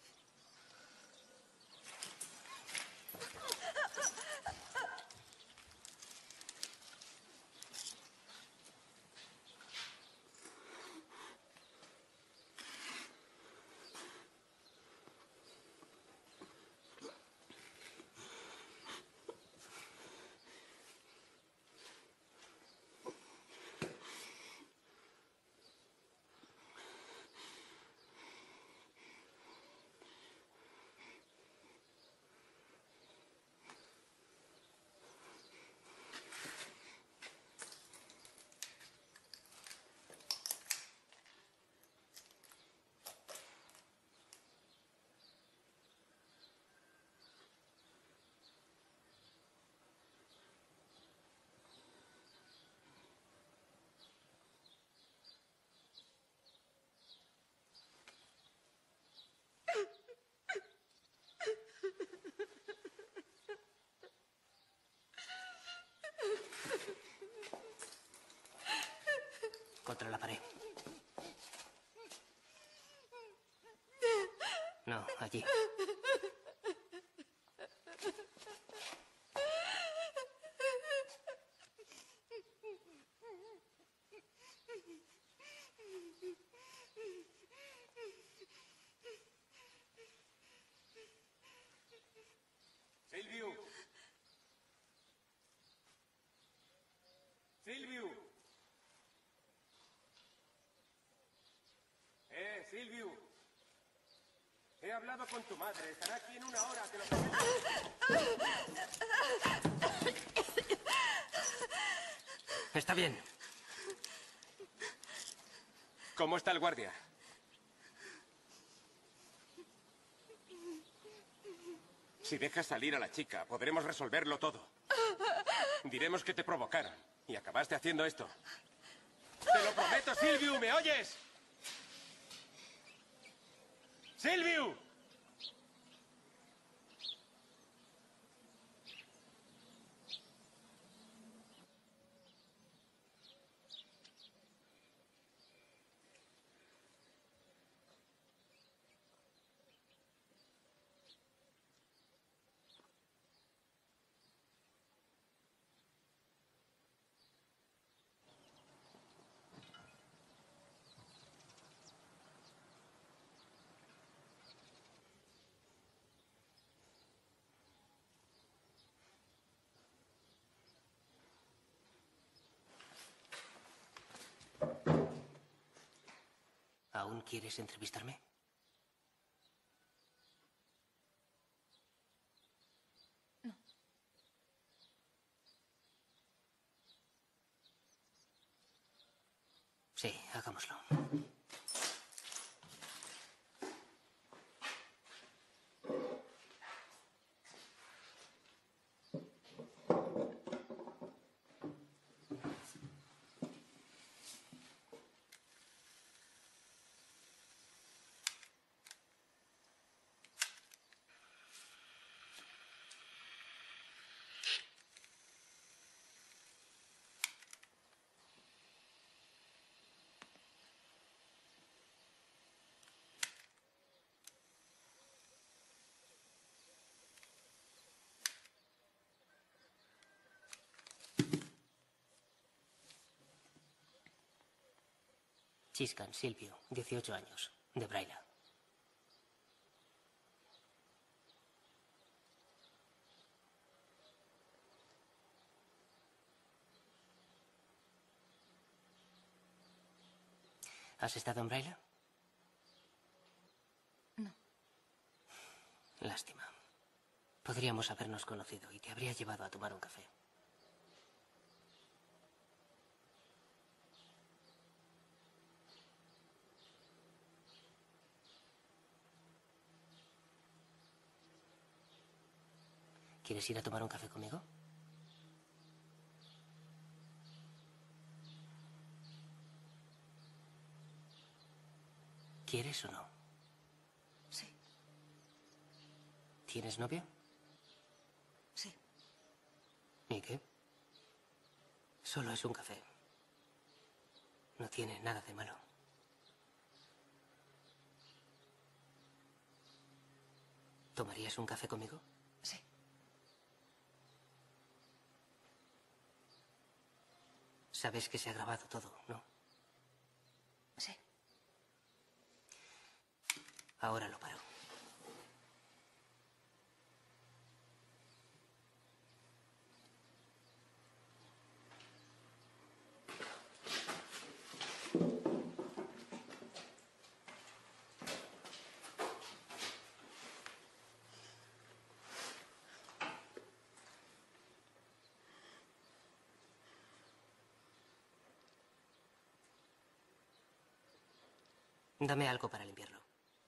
Contra la pared. No, allí. Silvio. Silvio. Silvio. He hablado con tu madre. Estará aquí en una hora, te lo prometo. Está bien. ¿Cómo está el guardia? Si dejas salir a la chica, podremos resolverlo todo. Diremos que te provocaron y acabaste haciendo esto. ¡Te lo prometo, Silvio! ¿Me oyes? ¡Silvio! ¿Aún quieres entrevistarme? No. Sí, hagámoslo. Chiscan Silvio, 18 años, de Braila. ¿Has estado en Braila? No. Lástima. Podríamos habernos conocido y te habría llevado a tomar un café. ¿Quieres ir a tomar un café conmigo? ¿Quieres o no? Sí. ¿Tienes novio? Sí. ¿Y qué? Solo es un café. No tiene nada de malo. ¿Tomarías un café conmigo? Sí. Sabes que se ha grabado todo, ¿no? Sí. Ahora lo paro. Dame algo para limpiarlo.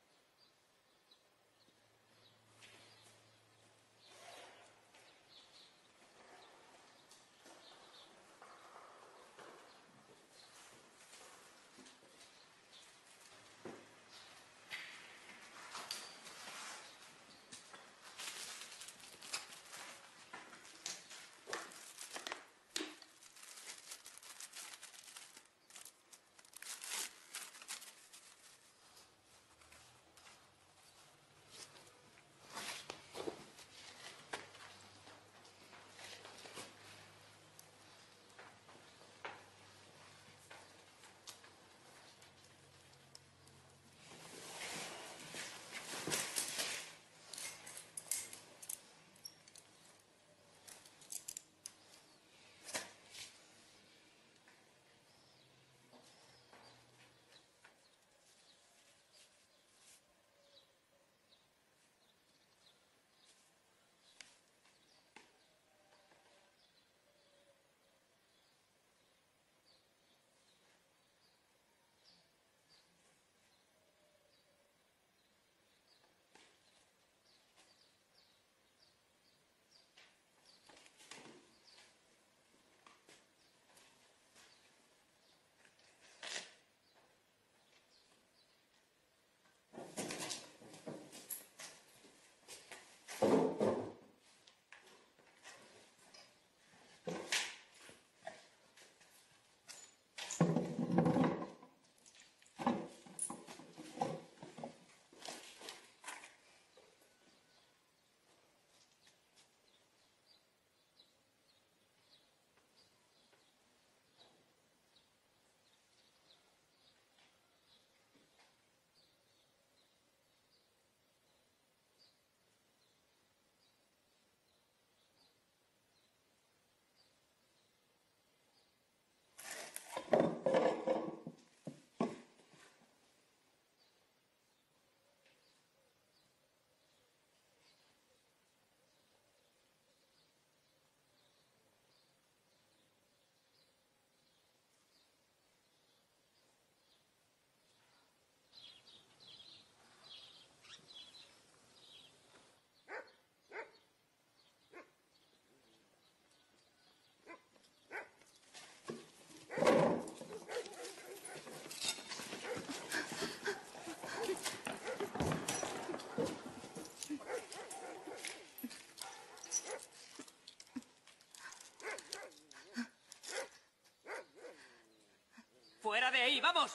¡Fuera de ahí! ¡Vamos!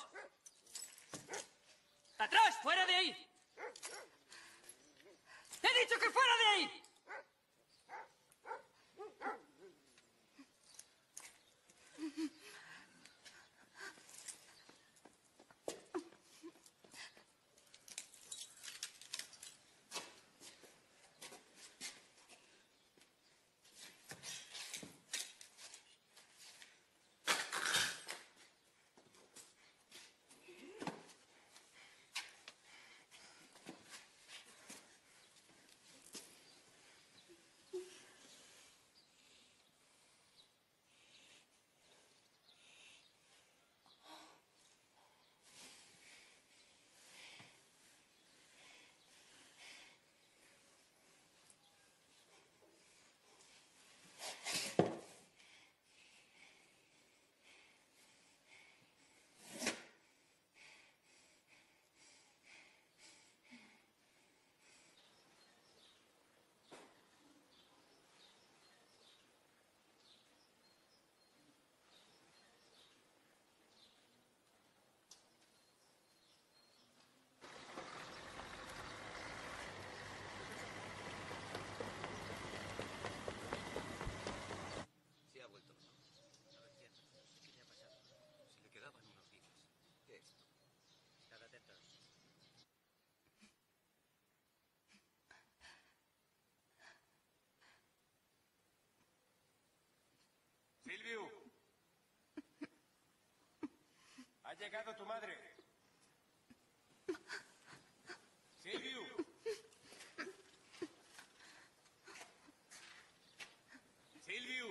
¡Atrás! ¡Fuera de ahí! ¡He dicho que fuera de ahí! a tu madre. Silvio. Silvio.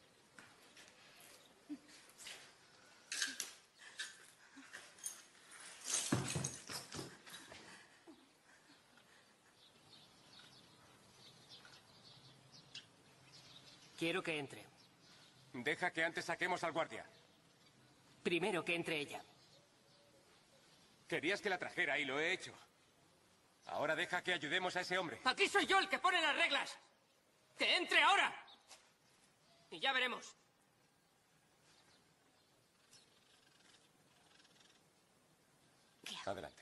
Quiero que entre. Deja que antes saquemos al guardia. Primero que entre ella. Querías que la trajera y lo he hecho. Ahora deja que ayudemos a ese hombre. Aquí soy yo el que pone las reglas. ¡Que entre ahora! Y ya veremos. Adelante.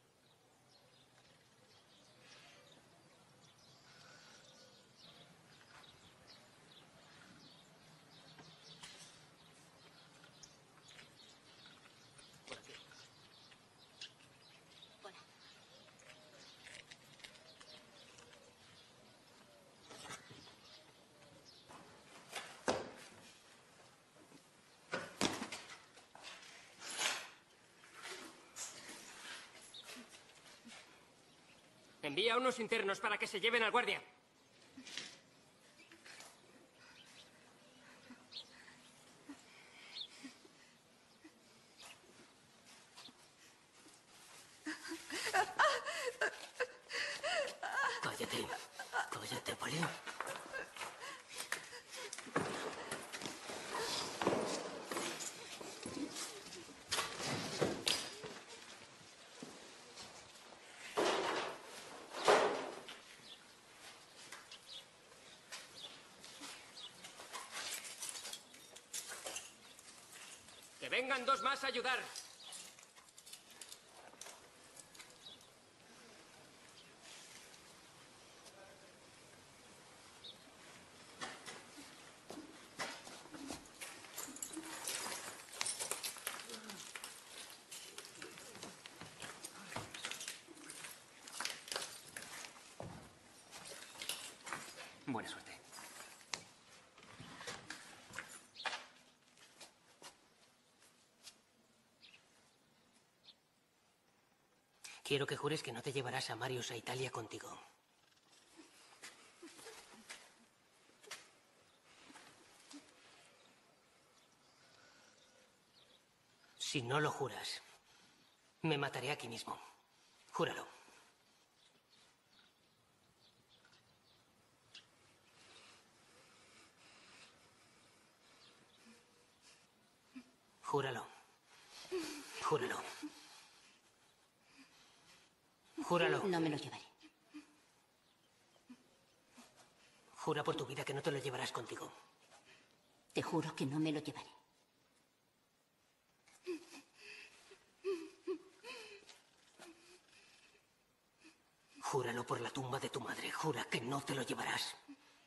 Envía a unos internos para que se lleven al guardia. Cállate. Cállate, ¿vale? ¡Que vengan dos más a ayudar! Buena suerte. Quiero que jures que no te llevarás a Marius a Italia contigo. Si no lo juras, me mataré aquí mismo. Júralo. Júralo. Júralo. Júralo. No me lo llevaré. Jura por tu vida que no te lo llevarás contigo. Te juro que no me lo llevaré. Júralo por la tumba de tu madre. Jura que no te lo llevarás.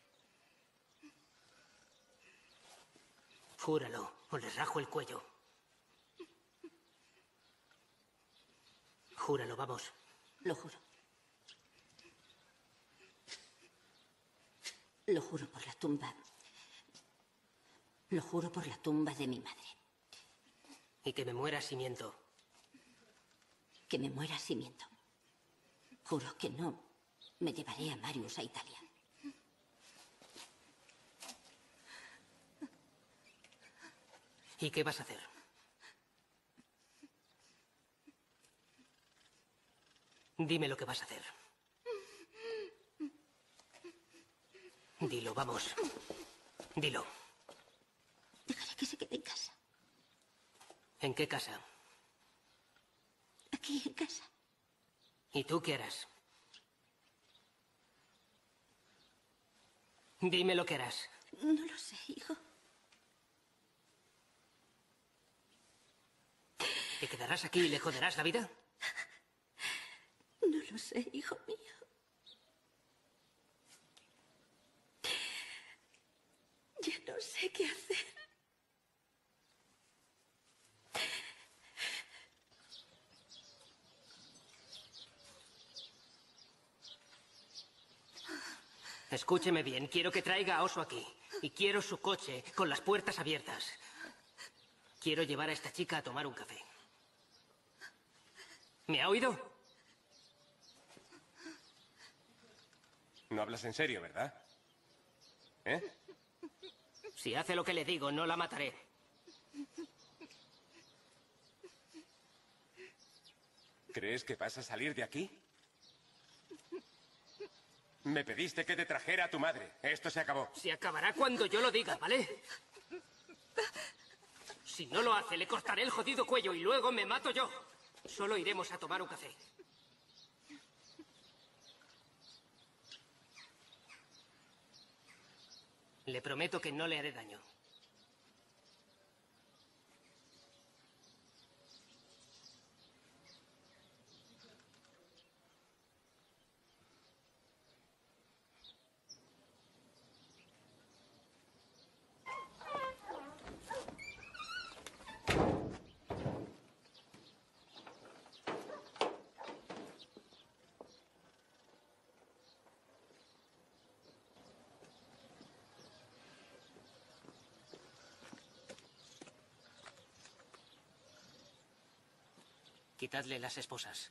Júralo o le rajo el cuello. Júralo, vamos. Lo juro. Lo juro por la tumba. Lo juro por la tumba de mi madre. Y que me muera si miento. Que me muera si miento. Juro que no me llevaré a Marius a Italia. ¿Y qué vas a hacer? Dime lo que vas a hacer. Dilo, vamos. Dilo. Dejaré que se quede en casa. ¿En qué casa? Aquí en casa. ¿Y tú qué harás? Dime lo que harás. No lo sé, hijo. ¿Te quedarás aquí y le joderás la vida? No lo sé, hijo mío. Ya no sé qué hacer. Escúcheme bien, quiero que traiga a Oso aquí. Y quiero su coche con las puertas abiertas. Quiero llevar a esta chica a tomar un café. ¿Me ha oído? No hablas en serio, ¿verdad? ¿Eh? Si hace lo que le digo, no la mataré. ¿Crees que vas a salir de aquí? Me pediste que te trajera a tu madre. Esto se acabó. Se acabará cuando yo lo diga, ¿vale? Si no lo hace, le cortaré el jodido cuello y luego me mato yo. Solo iremos a tomar un café. Le prometo que no le haré daño. Quitadle las esposas.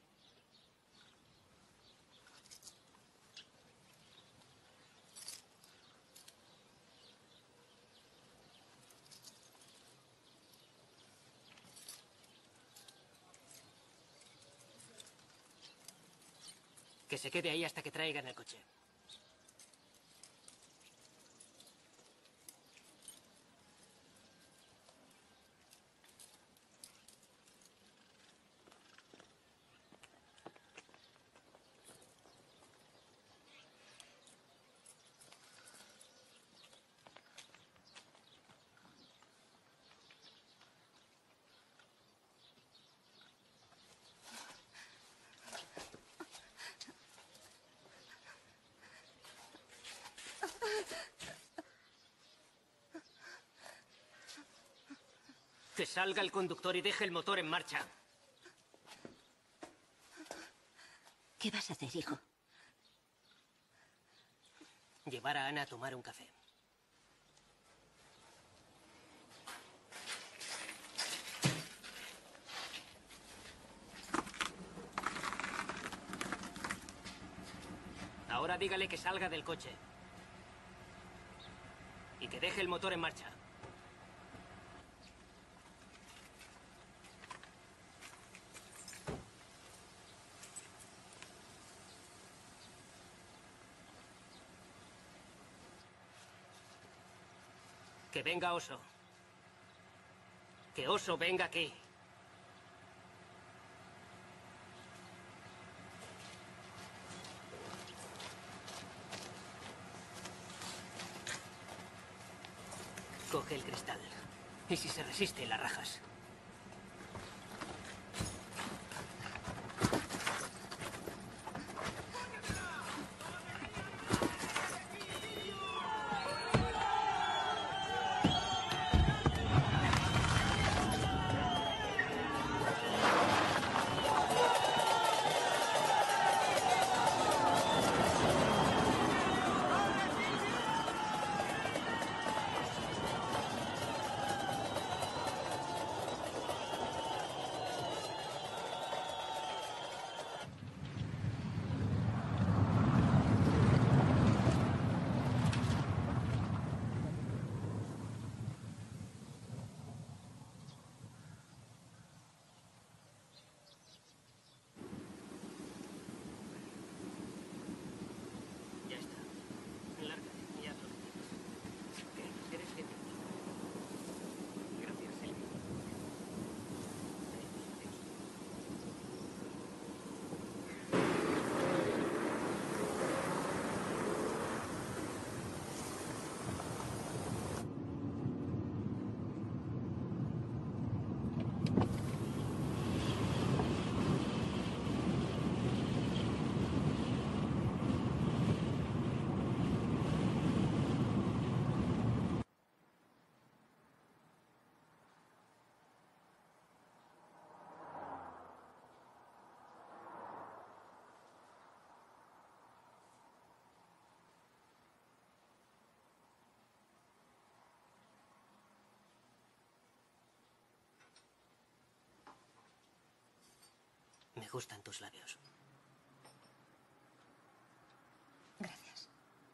Que se quede ahí hasta que traigan el coche. Que salga el conductor y deje el motor en marcha. ¿Qué vas a hacer, hijo? Llevar a Ana a tomar un café. Ahora dígale que salga del coche. Y que deje el motor en marcha. Que venga Oso. Que Oso venga aquí. Coge el cristal. Y si se resiste, la rajas. Me gustan tus labios. Gracias.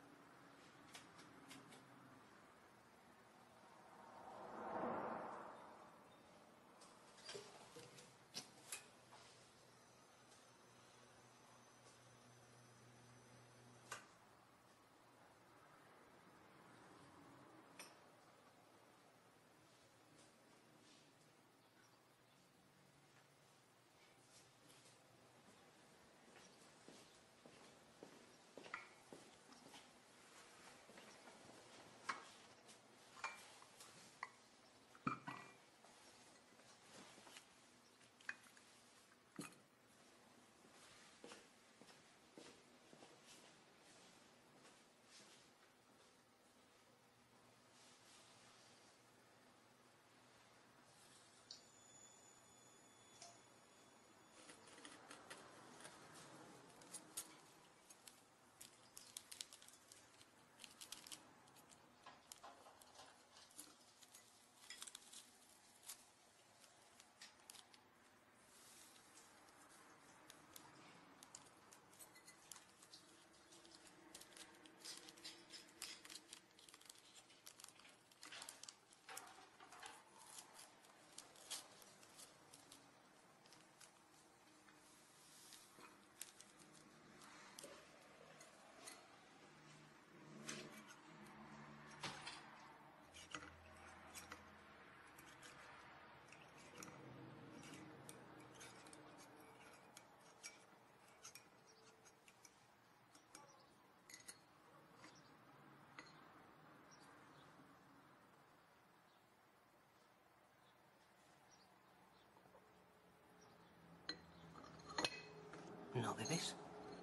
¿No bebes?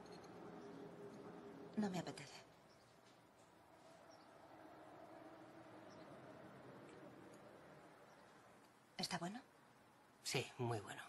No me apetece. ¿Está bueno? Sí, muy bueno.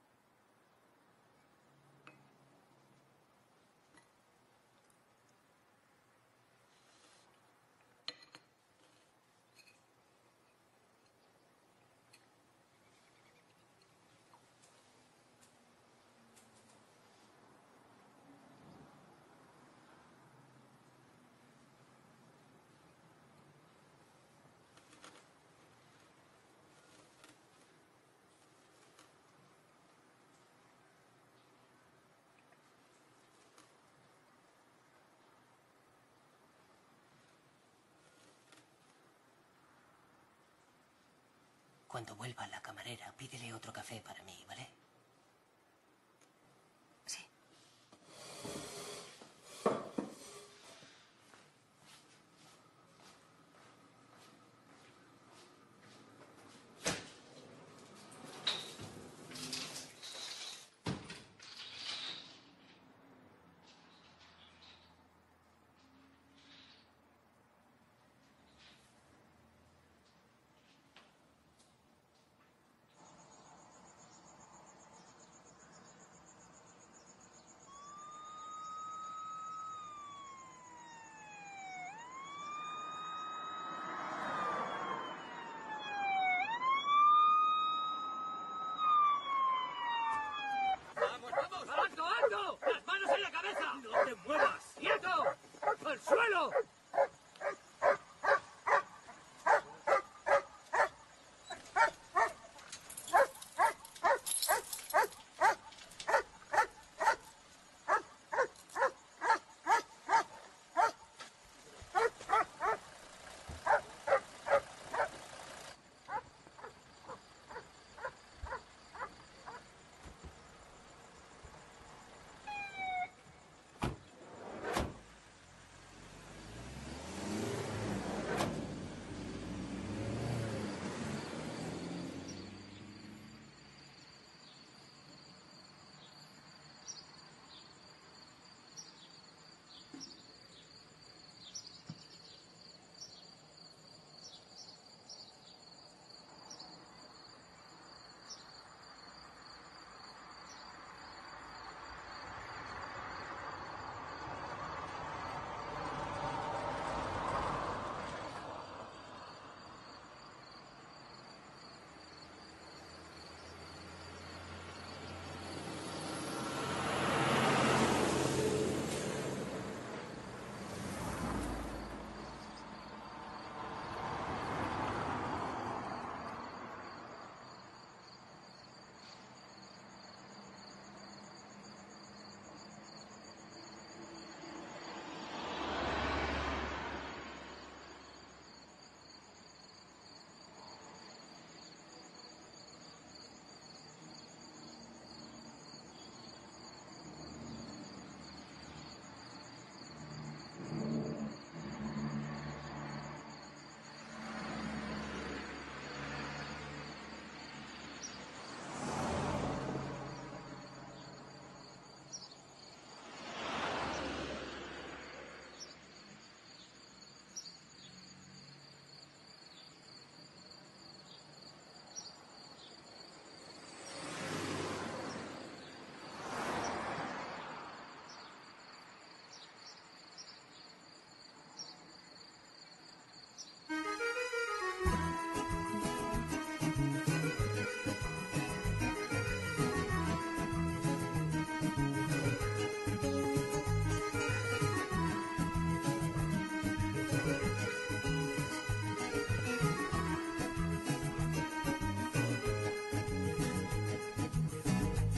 Cuando vuelva la camarera, pídele otro café para mí, ¿vale? Sí. ¡Vamos, vamos! ¡Alto, alto! ¡Las manos en la cabeza! ¡No te muevas! ¡Quieto! ¡Al suelo!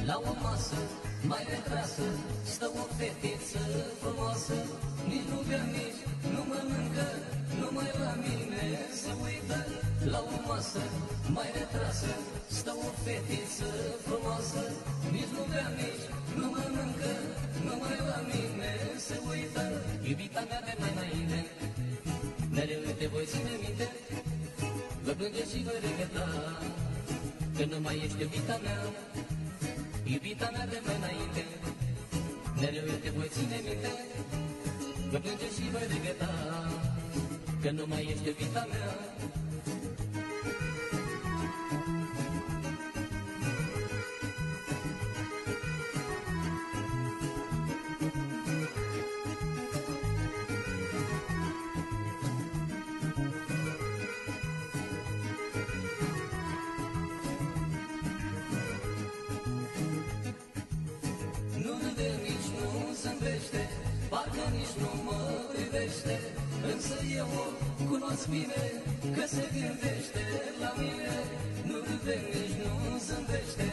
La o masă mai retrasă stă o fetiță frumoasă, nici nu bea, nici nu mănâncă, numai la mine se uită. La o masă mai retrasă stă o fetiță frumoasă, nici nu bea, nici nu mănâncă, numai la mine se uită. Iubita mea de mai înainte, mereu te voi ține minte, vă plânge și voi regreta, că nu mai ești iubita mea. Iubita mea de mai înainte, mereu te voi ține minte, vă plânge și voi regreta, că nu mai ești iubita mea. Parcă nici nu mă iubește, însă eu o cunosc bine, că se gândește la mine. Nu râde, nici nu zâmbește,